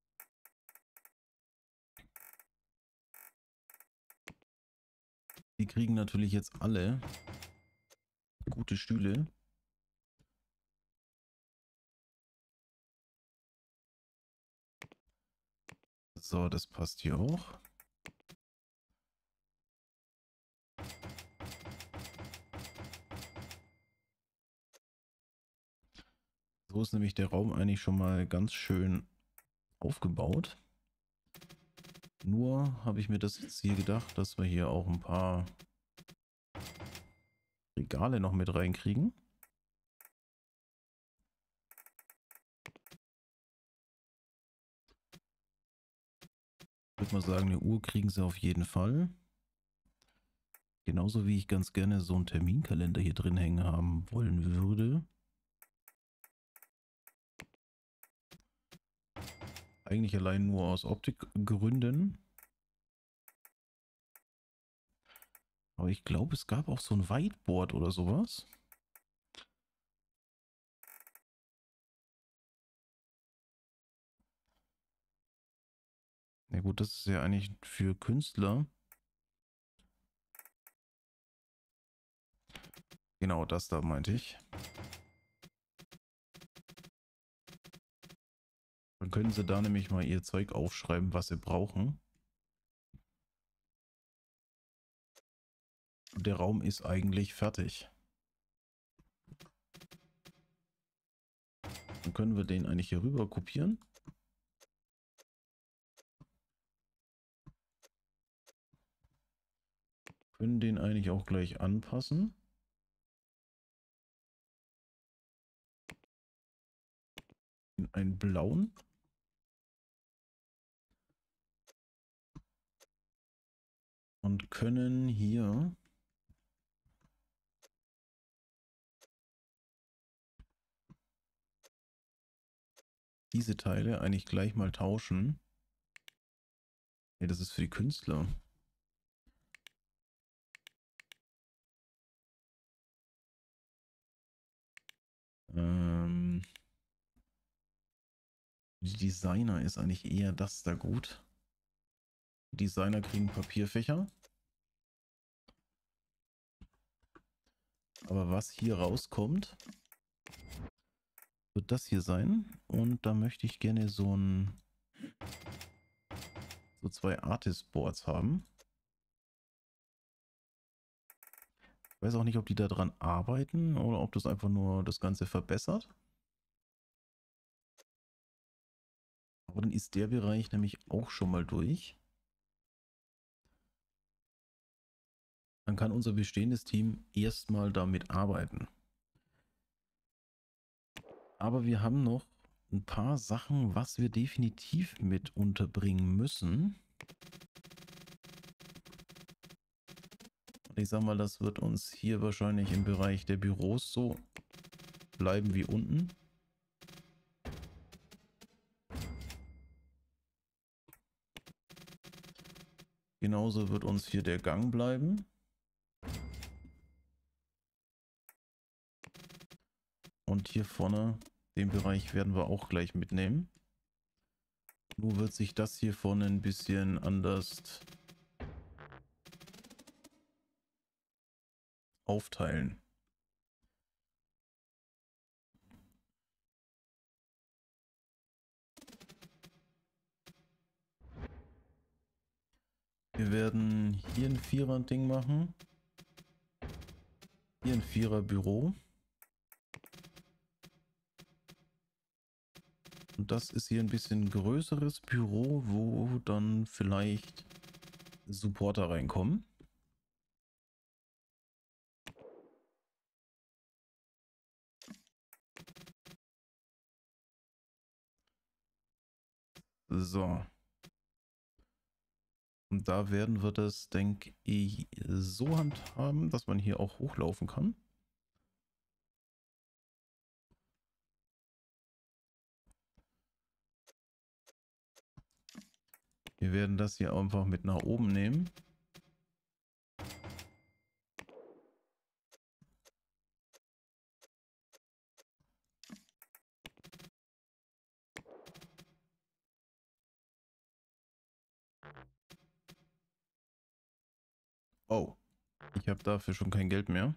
Die kriegen natürlich jetzt alle gute Stühle. So, das passt hier auch. So ist nämlich der Raum eigentlich schon mal ganz schön aufgebaut. Nur habe ich mir das jetzt hier gedacht, dass wir hier auch ein paar Regale noch mit reinkriegen. Ich würde mal sagen, eine Uhr kriegen sie auf jeden Fall. Genauso wie ich ganz gerne so einen Terminkalender hier drin hängen haben wollen würde. Eigentlich allein nur aus Optikgründen. Aber ich glaube, es gab auch so ein Whiteboard oder sowas. Na gut, das ist ja eigentlich für Künstler. Genau, das da meinte ich. Dann können sie da nämlich mal ihr Zeug aufschreiben, was sie brauchen. Und der Raum ist eigentlich fertig. Dann können wir den eigentlich hier rüber kopieren. Können den eigentlich auch gleich anpassen. In einen blauen. Und können hier diese Teile eigentlich gleich mal tauschen. Ne, das ist für die Künstler. Die Designer ist eigentlich eher das da gut. Die Designer kriegen Papierfächer. Aber was hier rauskommt, wird das hier sein. Und da möchte ich gerne so zwei Artist Boards haben. Ich weiß auch nicht, ob die da dran arbeiten oder ob das einfach nur das Ganze verbessert. Aber dann ist der Bereich nämlich auch schon mal durch. Dann kann unser bestehendes Team erstmal damit arbeiten. Aber wir haben noch ein paar Sachen, was wir definitiv mit unterbringen müssen. Ich sag mal, das wird uns hier wahrscheinlich im Bereich der Büros so bleiben wie unten. Genauso wird uns hier der Gang bleiben. Und hier vorne, den Bereich werden wir auch gleich mitnehmen. Nur wird sich das hier vorne ein bisschen anders aufteilen. Wir werden hier ein Vierer-Ding machen. Hier ein Vierer-Büro. Und das ist hier ein bisschen größeres Büro, wo dann vielleicht Supporter reinkommen. So. Und da werden wir das, denke ich, so handhaben, dass man hier auch hochlaufen kann. Wir werden das hier einfach mit nach oben nehmen. Oh, ich habe dafür schon kein Geld mehr.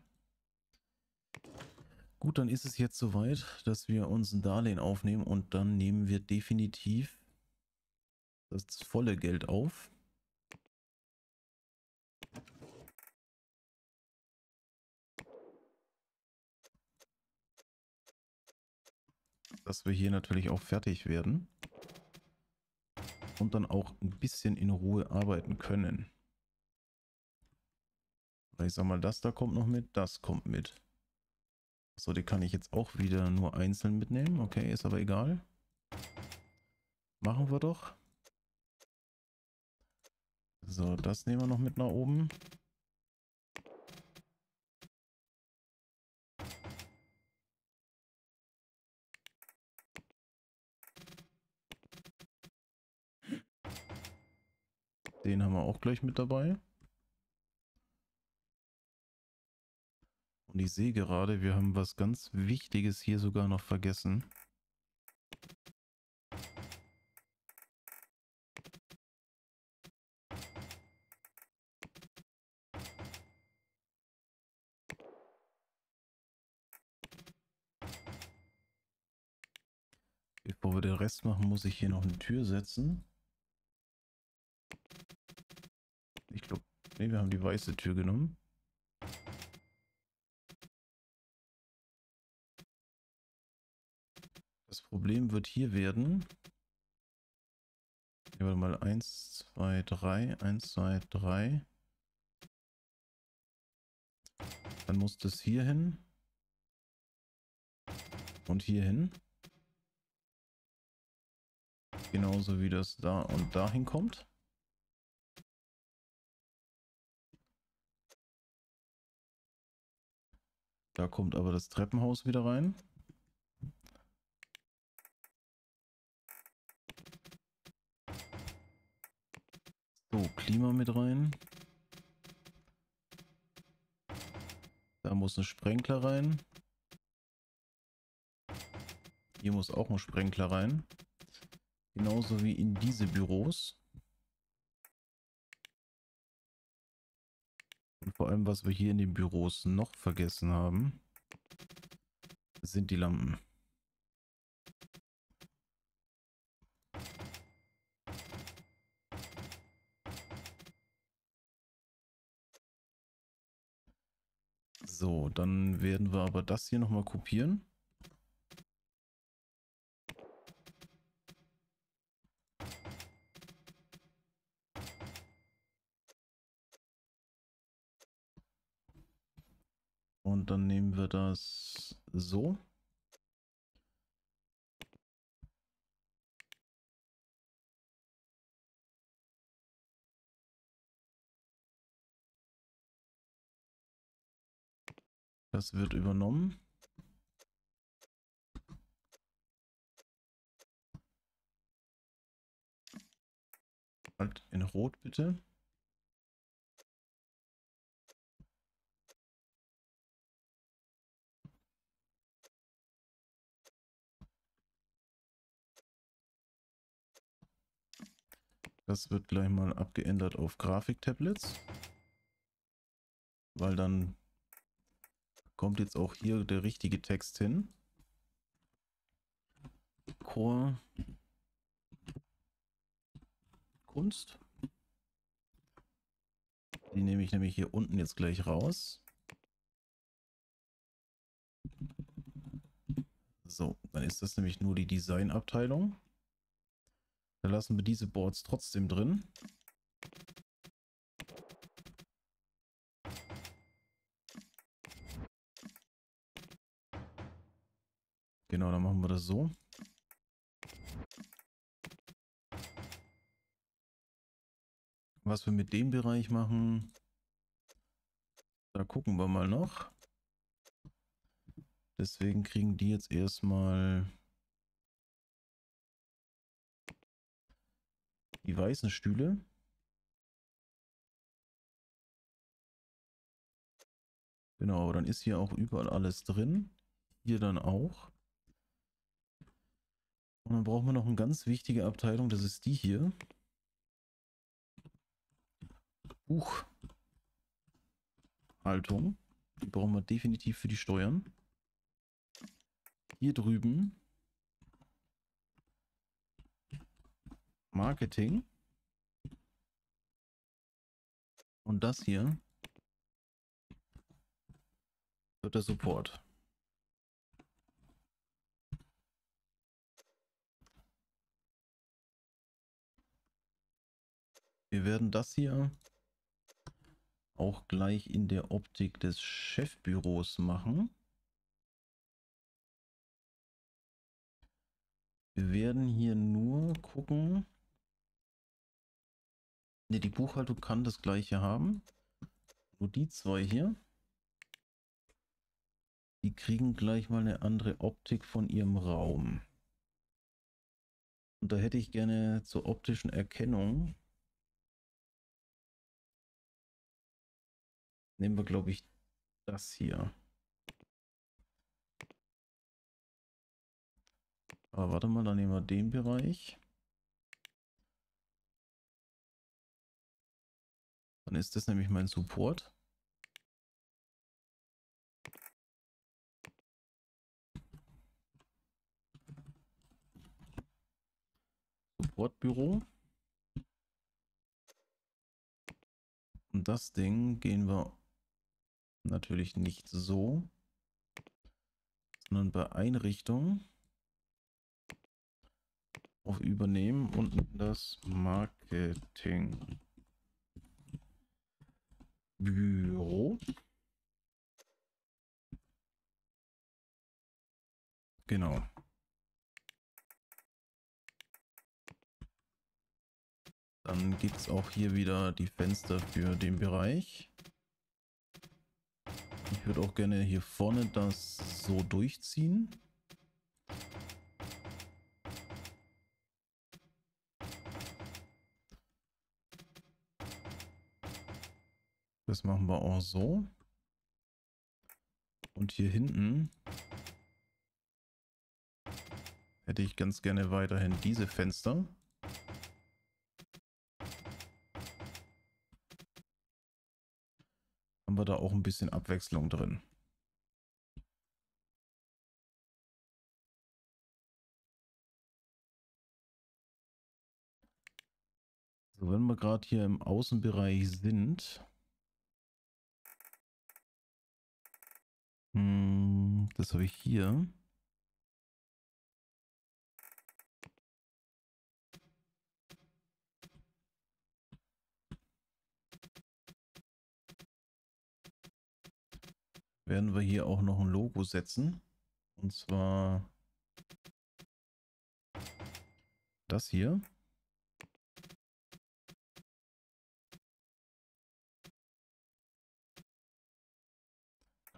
Gut, dann ist es jetzt soweit, dass wir uns ein Darlehen aufnehmen und dann nehmen wir definitiv das volle Geld auf. Dass wir hier natürlich auch fertig werden und dann auch ein bisschen in Ruhe arbeiten können. Ich sag mal, das da kommt noch mit, das kommt mit. So, die kann ich jetzt auch wieder nur einzeln mitnehmen. Okay, ist aber egal. Machen wir doch. So, das nehmen wir noch mit nach oben. Den haben wir auch gleich mit dabei. Und ich sehe gerade, wir haben was ganz Wichtiges hier sogar noch vergessen. Bevor wir den Rest machen, muss ich hier noch eine Tür setzen. Ich glaube, ne, wir haben die weiße Tür genommen. Das Problem wird hier werden. Ja, warte mal, 1, 2, 3, 1, 2, 3. Dann muss das hier hin. Und hier hin. Genauso wie das da und dahin kommt. Da kommt aber das Treppenhaus wieder rein. So, Klima mit rein. Da muss ein Sprenkler rein. Hier muss auch ein Sprenkler rein. Genauso wie in diese Büros. Und vor allem, was wir hier in den Büros noch vergessen haben, sind die Lampen. So, dann werden wir aber das hier nochmal kopieren. Und dann nehmen wir das so. Das wird übernommen. Halt in Rot bitte. Das wird gleich mal abgeändert auf Grafiktablets. Weil dann kommt jetzt auch hier der richtige Text hin. Core Kunst. Die nehme ich nämlich hier unten jetzt gleich raus. So, dann ist das nämlich nur die Designabteilung. Da lassen wir diese Boards trotzdem drin. Genau, dann machen wir das so. Was wir mit dem Bereich machen, da gucken wir mal noch. Deswegen kriegen die jetzt erstmal die weißen Stühle. Genau, dann ist hier auch überall alles drin. Hier dann auch. Und dann brauchen wir noch eine ganz wichtige Abteilung, das ist die hier. Buchhaltung. Die brauchen wir definitiv für die Steuern. Hier drüben Marketing. Und das hier wird der Support. Wir werden das hier auch gleich in der Optik des Chefbüros machen. Wir werden hier nur gucken. Ne, die Buchhaltung kann das gleiche haben. Nur die zwei hier. Die kriegen gleich mal eine andere Optik von ihrem Raum. Und da hätte ich gerne zur optischen Erkennung. Nehmen wir, glaube ich, das hier. Aber warte mal, dann nehmen wir den Bereich. Dann ist das nämlich mein Support. Supportbüro. Und das Ding gehen wir natürlich nicht so, sondern bei Einrichtung auf Übernehmen und das Marketingbüro. Genau. Dann gibt es auch hier wieder die Fenster für den Bereich. Ich würde auch gerne hier vorne das so durchziehen. Das machen wir auch so. Und hier hinten hätte ich ganz gerne weiterhin diese Fenster. Haben wir da auch ein bisschen Abwechslung drin. So, wenn wir gerade hier im Außenbereich sind, das habe ich hier. Werden wir hier auch noch ein Logo setzen. Und zwar das hier.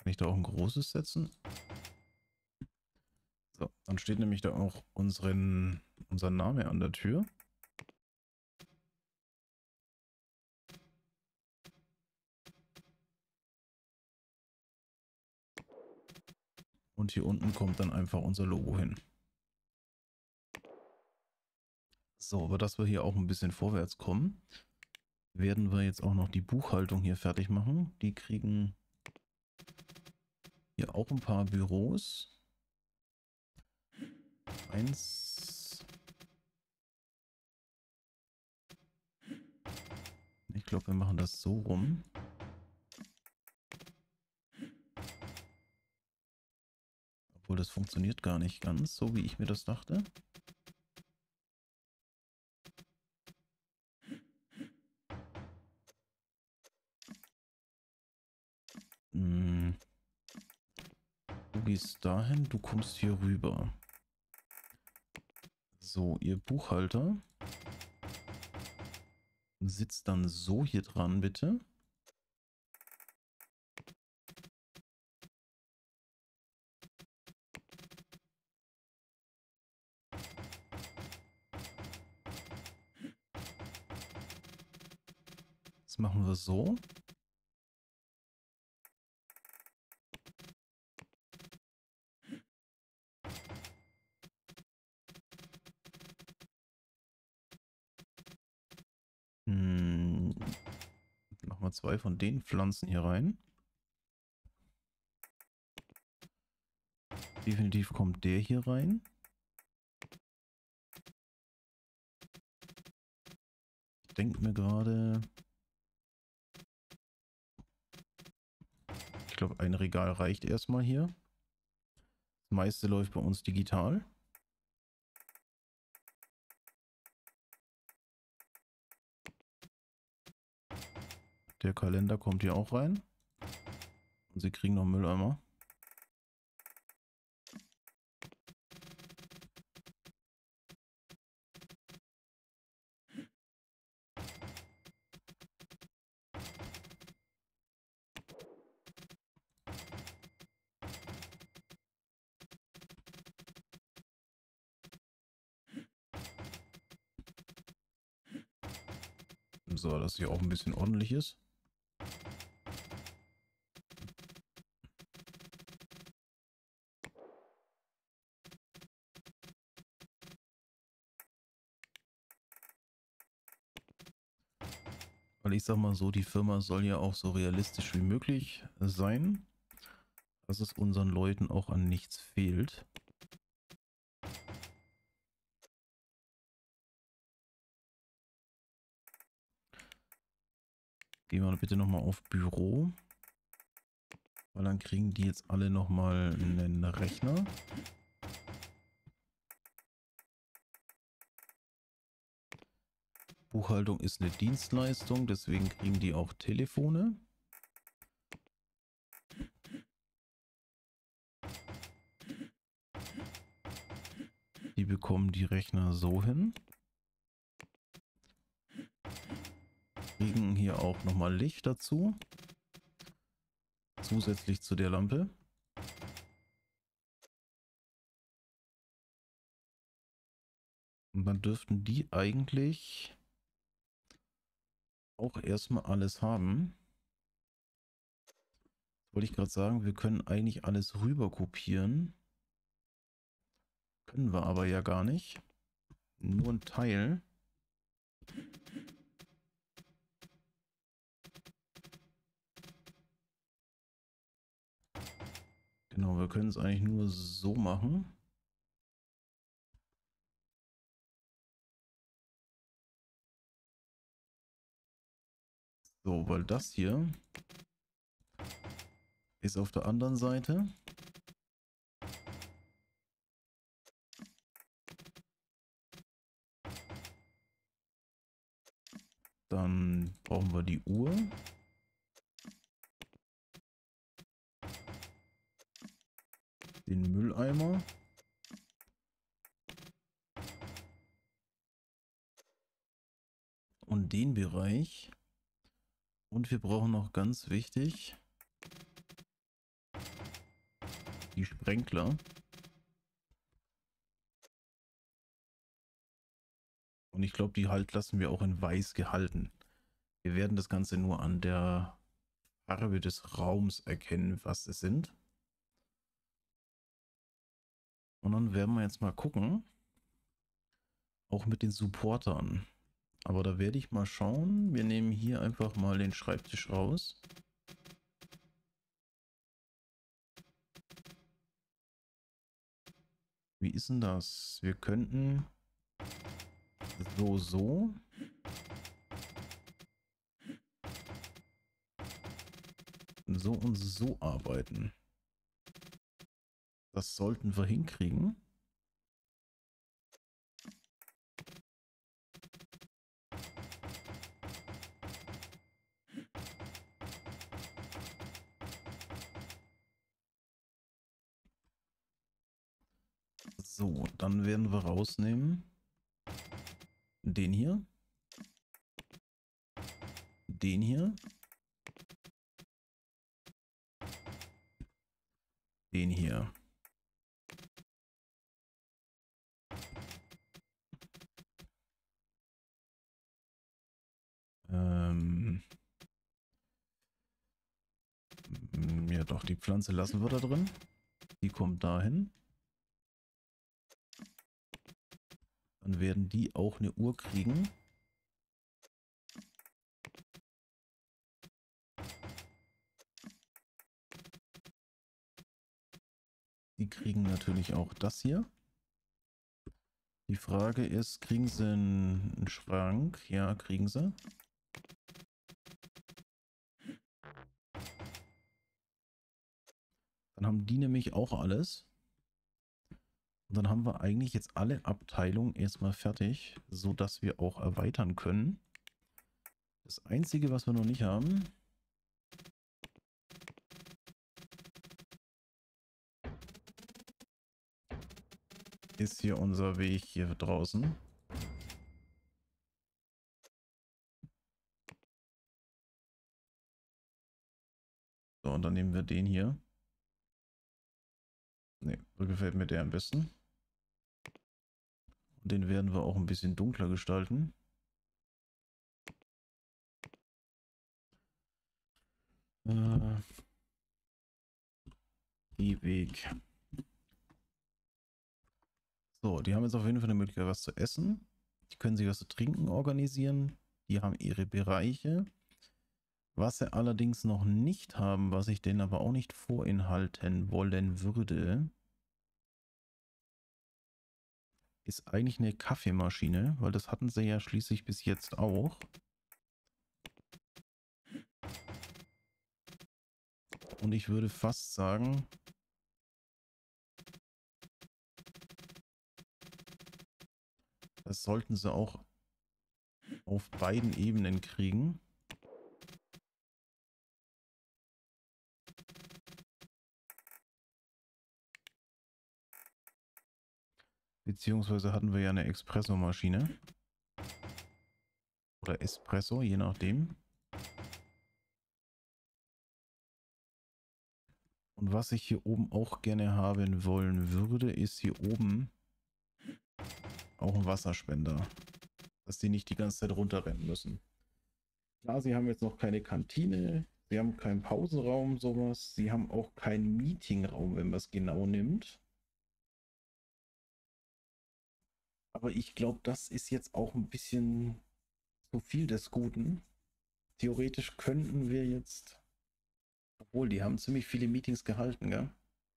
Kann ich da auch ein großes setzen? So, dann steht nämlich da auch unser Name an der Tür. Und hier unten kommt dann einfach unser Logo hin. So, aber dass wir hier auch ein bisschen vorwärts kommen, werden wir jetzt auch noch die Buchhaltung hier fertig machen. Die kriegen hier auch ein paar Büros. Eins. Ich glaube, wir machen das so rum. Obwohl, das funktioniert gar nicht ganz, so wie ich mir das dachte. Du gehst dahin, du kommst hier rüber. So, ihr Buchhalter sitzt dann so hier dran, bitte. Das machen wir so. Machen wir 2 von den Pflanzen hier rein. Definitiv kommt der hier rein. Ich denke mir gerade... Ich glaube, ein Regal reicht erstmal hier. Das meiste läuft bei uns digital. Der Kalender kommt hier auch rein. Und sie kriegen noch Mülleimer. So, dass hier auch ein bisschen ordentlich ist. Weil ich sag mal so, die Firma soll ja auch so realistisch wie möglich sein, dass es unseren Leuten auch an nichts fehlt. Gehen wir bitte nochmal auf Büro. Weil dann kriegen die jetzt alle nochmal einen Rechner. Buchhaltung ist eine Dienstleistung, deswegen kriegen die auch Telefone. Die bekommen die Rechner so hin. Kriegen hier auch nochmal Licht dazu. Zusätzlich zu der Lampe. Und dann dürften die eigentlich auch erstmal alles haben. Wollte ich gerade sagen, wir können eigentlich alles rüber kopieren. Können wir aber ja gar nicht. Nur ein Teil. Genau, wir können es eigentlich nur so machen. So, weil das hier ist auf der anderen Seite. Dann brauchen wir die Uhr. Den Mülleimer. Und den Bereich. Und wir brauchen noch ganz wichtig die Sprenkler. Und ich glaube, die halt lassen wir auch in weiß gehalten. Wir werden das Ganze nur an der Farbe des Raums erkennen, was es sind. Und dann werden wir jetzt mal gucken, auch mit den Supportern. Aber da werde ich mal schauen. Wir nehmen hier einfach mal den Schreibtisch raus. Wie ist denn das? Wir könnten so und so arbeiten. Das sollten wir hinkriegen. So, dann werden wir rausnehmen. Den hier. Den hier. Den hier. Ja doch, die Pflanze lassen wir da drin. Die kommt dahin. Dann werden die auch eine Uhr kriegen. Die kriegen natürlich auch das hier. Die Frage ist, kriegen sie einen Schrank? Ja, kriegen sie. Dann haben die nämlich auch alles. Und dann haben wir eigentlich jetzt alle Abteilungen erstmal fertig, so dass wir auch erweitern können. Das Einzige, was wir noch nicht haben, ist hier unser Weg hier draußen. So, und dann nehmen wir den hier. Ne, so gefällt mir der am besten. Und den werden wir auch ein bisschen dunkler gestalten. Gehweg. So, die haben jetzt auf jeden Fall eine Möglichkeit, was zu essen. Die können sich was zu trinken organisieren. Die haben ihre Bereiche. Was sie allerdings noch nicht haben, was ich denen aber auch nicht vorenthalten wollen würde, ist eigentlich eine Kaffeemaschine, weil das hatten sie ja schließlich bis jetzt auch. Und ich würde fast sagen, das sollten sie auch auf beiden Ebenen kriegen. Beziehungsweise hatten wir ja eine Espresso-Maschine. Oder Espresso, je nachdem. Und was ich hier oben auch gerne haben wollen würde, ist hier oben auch ein Wasserspender. Dass die nicht die ganze Zeit runterrennen müssen. Klar, sie haben jetzt noch keine Kantine, sie haben keinen Pausenraum, sowas. Sie haben auch keinen Meetingraum, wenn man es genau nimmt. Aber ich glaube, das ist jetzt auch ein bisschen zu viel des Guten. Theoretisch könnten wir jetzt, obwohl die haben ziemlich viele Meetings gehalten, gell?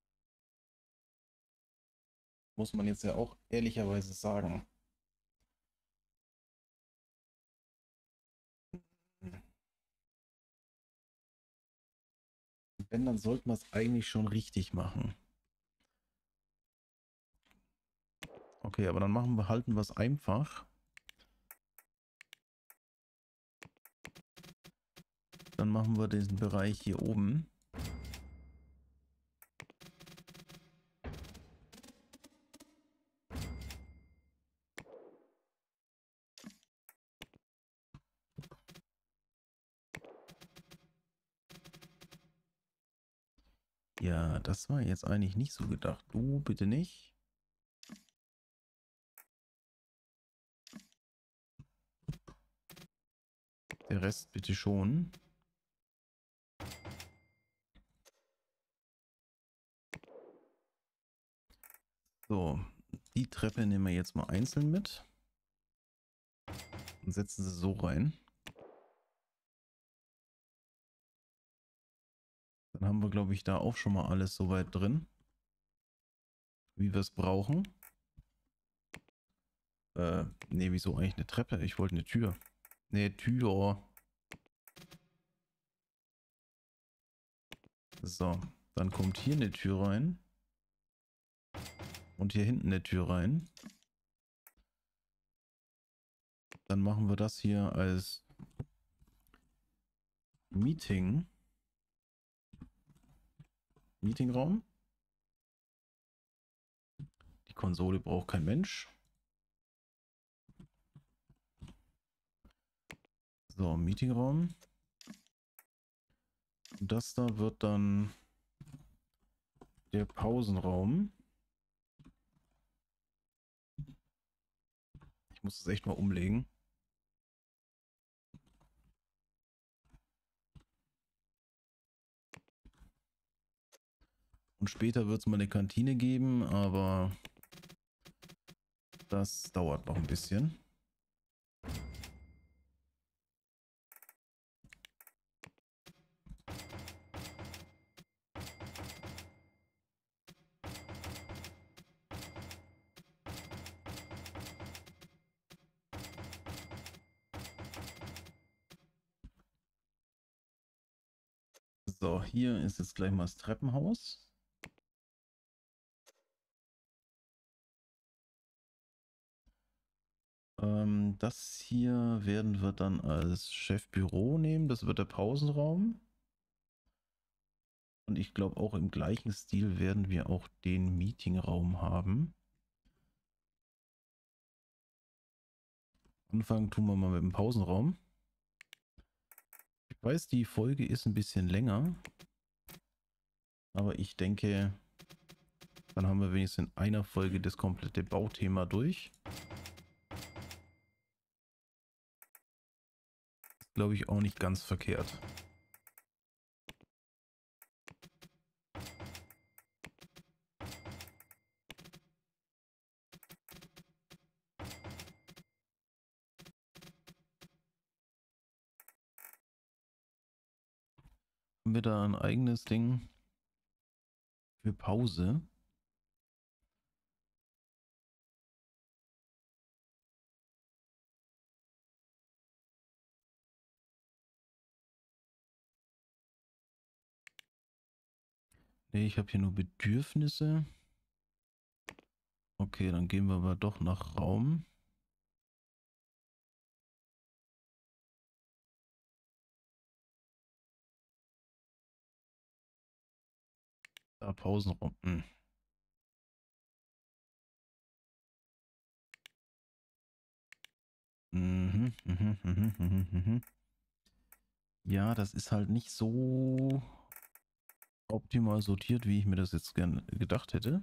Muss man jetzt ja auch ehrlicherweise sagen. Wenn, dann sollte man es eigentlich schon richtig machen. Okay, aber dann halten wir es einfach. Dann machen wir diesen Bereich hier oben. Ja, das war jetzt eigentlich nicht so gedacht. Du bitte nicht. Der Rest bitte schon. So, die Treppe nehmen wir jetzt mal einzeln mit und setzen sie so rein. Dann haben wir, glaube ich, da auch schon mal alles soweit drin, wie wir es brauchen. Nee, wieso eigentlich eine Treppe? Ich wollte eine Tür. Ne, Tür. So, dann kommt hier eine Tür rein. Und hier hinten eine Tür rein. Dann machen wir das hier als Meetingraum. Die Konsole braucht kein Mensch. So, Meetingraum. Das da wird dann der Pausenraum. Ich muss das echt mal umlegen. Und später wird es mal eine Kantine geben, aber das dauert noch ein bisschen. So, hier ist jetzt gleich mal das Treppenhaus. Das hier werden wir dann als Chefbüro nehmen. Das wird der Pausenraum. Und ich glaube auch im gleichen Stil werden wir auch den Meetingraum haben. Anfangen tun wir mal mit dem Pausenraum. Ich weiß, die Folge ist ein bisschen länger. Aber ich denke, dann haben wir wenigstens in einer Folge das komplette Bauthema durch. Ist, glaube ich, auch nicht ganz verkehrt. Haben wir da ein eigenes Ding für Pause? Ne, ich habe hier nur Bedürfnisse. Okay, dann gehen wir aber doch nach Raum. Da Pausenraum. Ja, das ist halt nicht so optimal sortiert, wie ich mir das jetzt gern gedacht hätte.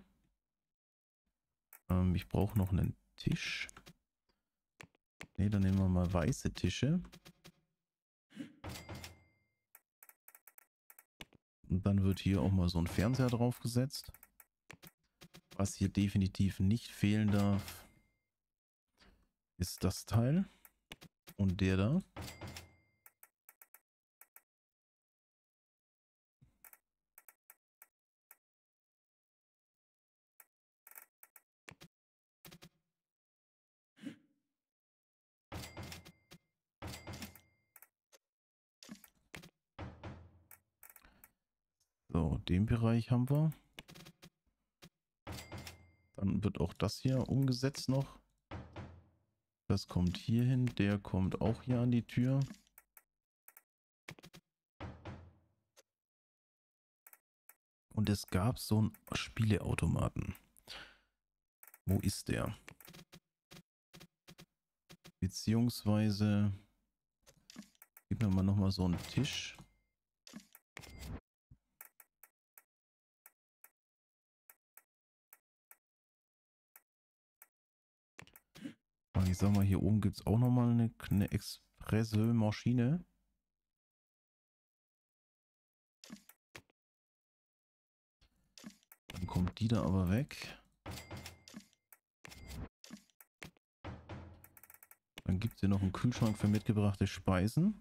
Ich brauche noch einen Tisch. Ne, dann nehmen wir mal weiße Tische. Und dann wird hier auch mal so ein Fernseher draufgesetzt. Was hier definitiv nicht fehlen darf, ist das Teil. Und der da. So, den Bereich haben wir. Dann wird auch das hier umgesetzt noch. Das kommt hier hin. Der kommt auch hier an die Tür. Und es gab so einen Spieleautomaten. Wo ist der? Beziehungsweise gib mir mal nochmal so einen Tisch. Ich sag mal, hier oben gibt es auch nochmal eine Espresso-Maschine. Dann kommt die da aber weg. Dann gibt es hier noch einen Kühlschrank für mitgebrachte Speisen.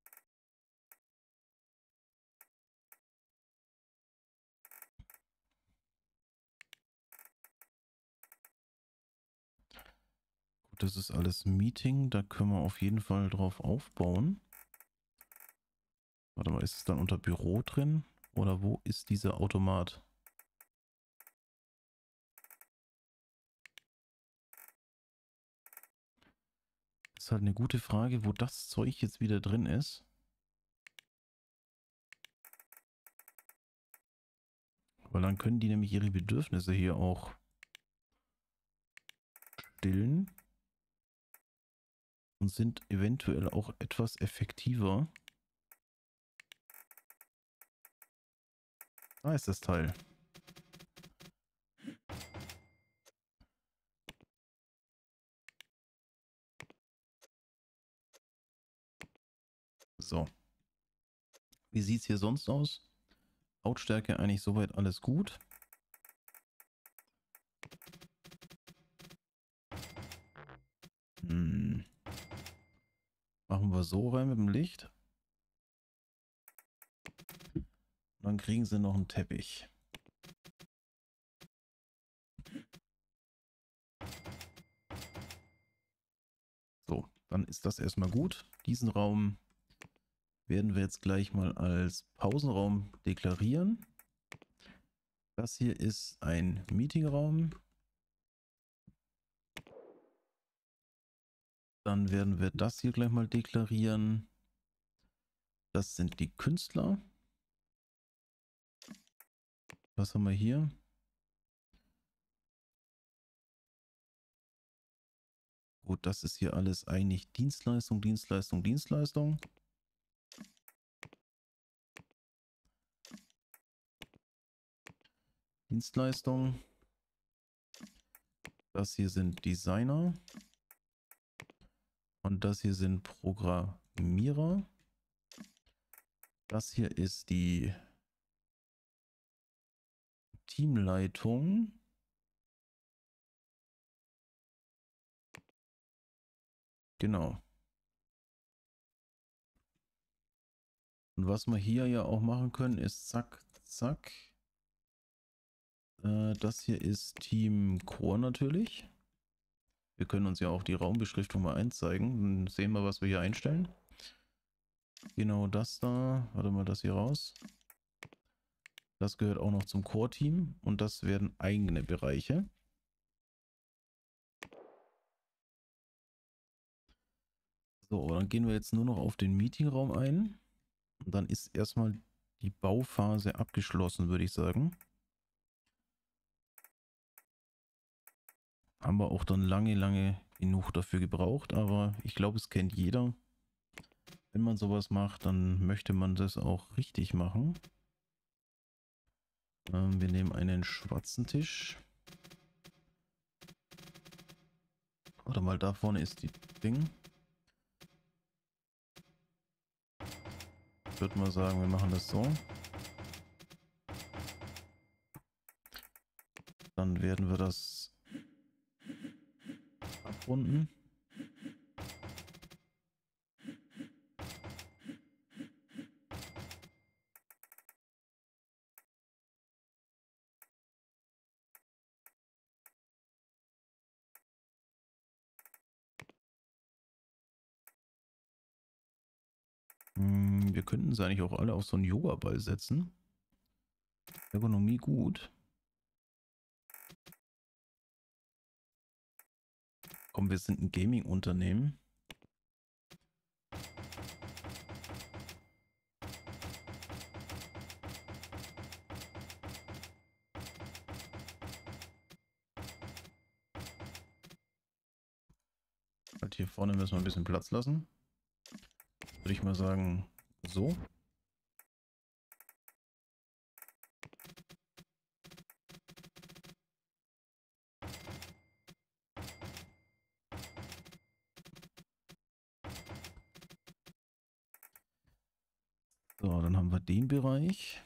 Gut, das ist alles Meeting. Da können wir auf jeden Fall drauf aufbauen. Warte mal, ist es dann unter Büro drin? Oder wo ist dieser Automat? Das ist halt eine gute Frage, wo das Zeug jetzt wieder drin ist. Weil dann können die nämlich ihre Bedürfnisse hier auch stillen. Und sind eventuell auch etwas effektiver. Da ist das Teil. So. Wie sieht es hier sonst aus? Lautstärke eigentlich soweit alles gut. Machen wir so rein mit dem Licht. Und dann kriegen sie noch einen Teppich. So, dann ist das erstmal gut. Diesen Raum werden wir jetzt gleich mal als Pausenraum deklarieren. Das hier ist ein Meetingraum. Dann werden wir das hier gleich mal deklarieren. Das sind die Künstler. Was haben wir hier? Gut, das ist hier alles eigentlich Dienstleistung, Dienstleistung, Dienstleistung. Dienstleistung. Das hier sind Designer. Und das hier sind Programmierer. Das hier ist die Teamleitung. Genau. Und was wir hier ja auch machen können, ist zack, zack. Das hier ist Team Core natürlich. Wir können uns ja auch die Raumbeschriftung mal einzeigen. Dann sehen wir, was wir hier einstellen. Genau das da. Warte mal, das hier raus. Das gehört auch noch zum Core-Team. Und das werden eigene Bereiche. So, dann gehen wir jetzt nur noch auf den Meetingraum ein. Und dann ist erstmal die Bauphase abgeschlossen, würde ich sagen. Haben wir auch dann lange genug dafür gebraucht, aber ich glaube, es kennt jeder. Wenn man sowas macht, dann möchte man das auch richtig machen. Wir nehmen einen schwarzen Tisch. Warte mal, da vorne ist die Ding. Ich würde mal sagen, wir machen das so. Dann werden wir das abrunden. Wir könnten es eigentlich auch alle auf so einen Yoga-Ball setzen. Ergonomie gut. Komm, wir sind ein Gaming-Unternehmen. Halt hier vorne müssen wir ein bisschen Platz lassen. Würde ich mal sagen, so. So, dann haben wir den Bereich.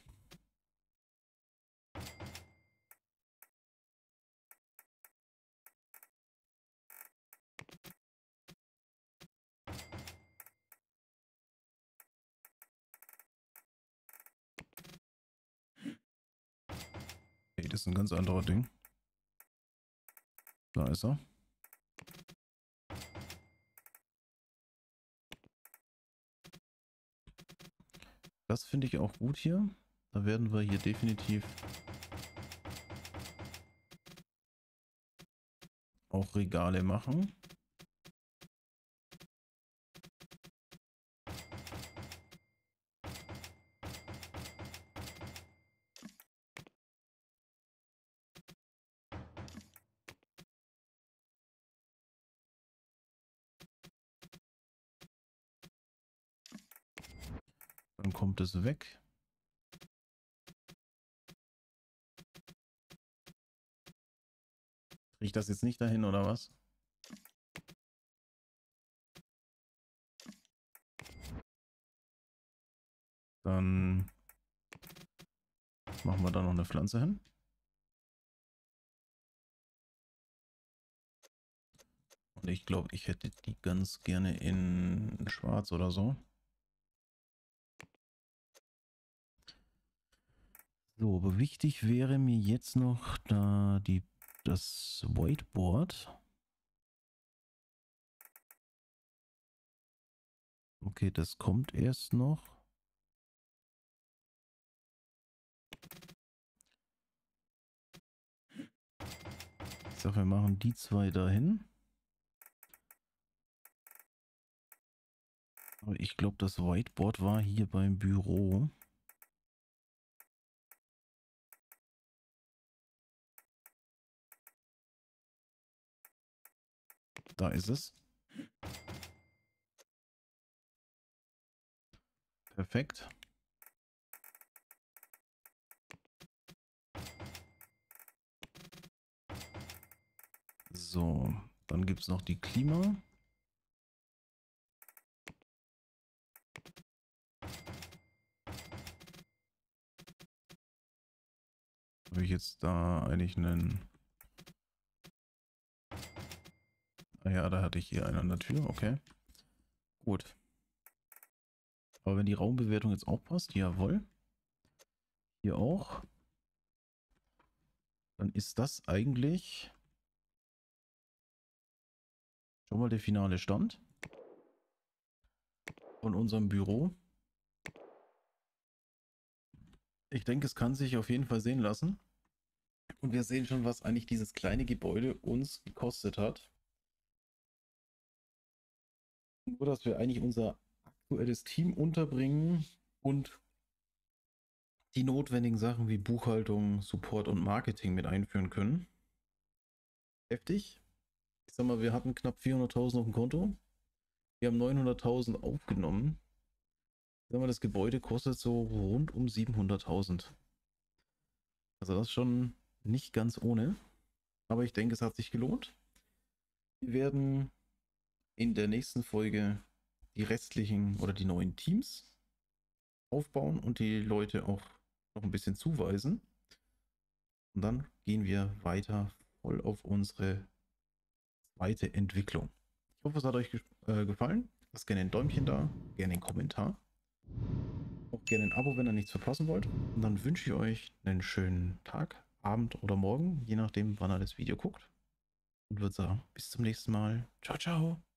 Okay, das ist ein ganz anderer Ding. Da ist er. Das finde ich auch gut hier. Da werden wir hier definitiv auch Regale machen. Dann kommt es weg. Kriege ich das jetzt nicht dahin oder was? Dann machen wir da noch eine Pflanze hin. Und ich glaube, ich hätte die ganz gerne in Schwarz oder so. So, aber wichtig wäre mir jetzt noch das Whiteboard. Okay, das kommt erst noch. Ich sag, wir machen die zwei dahin. Aber ich glaube, das Whiteboard war hier beim Büro. Da ist es. Perfekt. So, dann gibt es noch die Klima. Habe ich jetzt da eigentlich einen... Ah ja, da hatte ich hier einen an der Tür, okay. Gut. Aber wenn die Raumbewertung jetzt auch passt, jawohl. Hier auch. Dann ist das eigentlich schon mal der finale Stand von unserem Büro. Ich denke, es kann sich auf jeden Fall sehen lassen. Und wir sehen schon, was eigentlich dieses kleine Gebäude uns gekostet hat. Nur, dass wir eigentlich unser aktuelles Team unterbringen und die notwendigen Sachen wie Buchhaltung, Support und Marketing mit einführen können. Heftig. Ich sag mal, wir hatten knapp 400.000 auf dem Konto. Wir haben 900.000 aufgenommen. Ich sag mal, das Gebäude kostet so rund um 700.000. Also das ist schon nicht ganz ohne. Aber ich denke, es hat sich gelohnt. Wir werden in der nächsten Folge die restlichen oder die neuen Teams aufbauen und die Leute auch noch ein bisschen zuweisen. Und dann gehen wir weiter voll auf unsere zweite Entwicklung. Ich hoffe, es hat euch gefallen. Lasst gerne ein Däumchen da, gerne einen Kommentar. Auch gerne ein Abo, wenn ihr nichts verpassen wollt. Und dann wünsche ich euch einen schönen Tag, Abend oder Morgen, je nachdem, wann ihr das Video guckt. Und würde sagen, bis zum nächsten Mal. Ciao, ciao.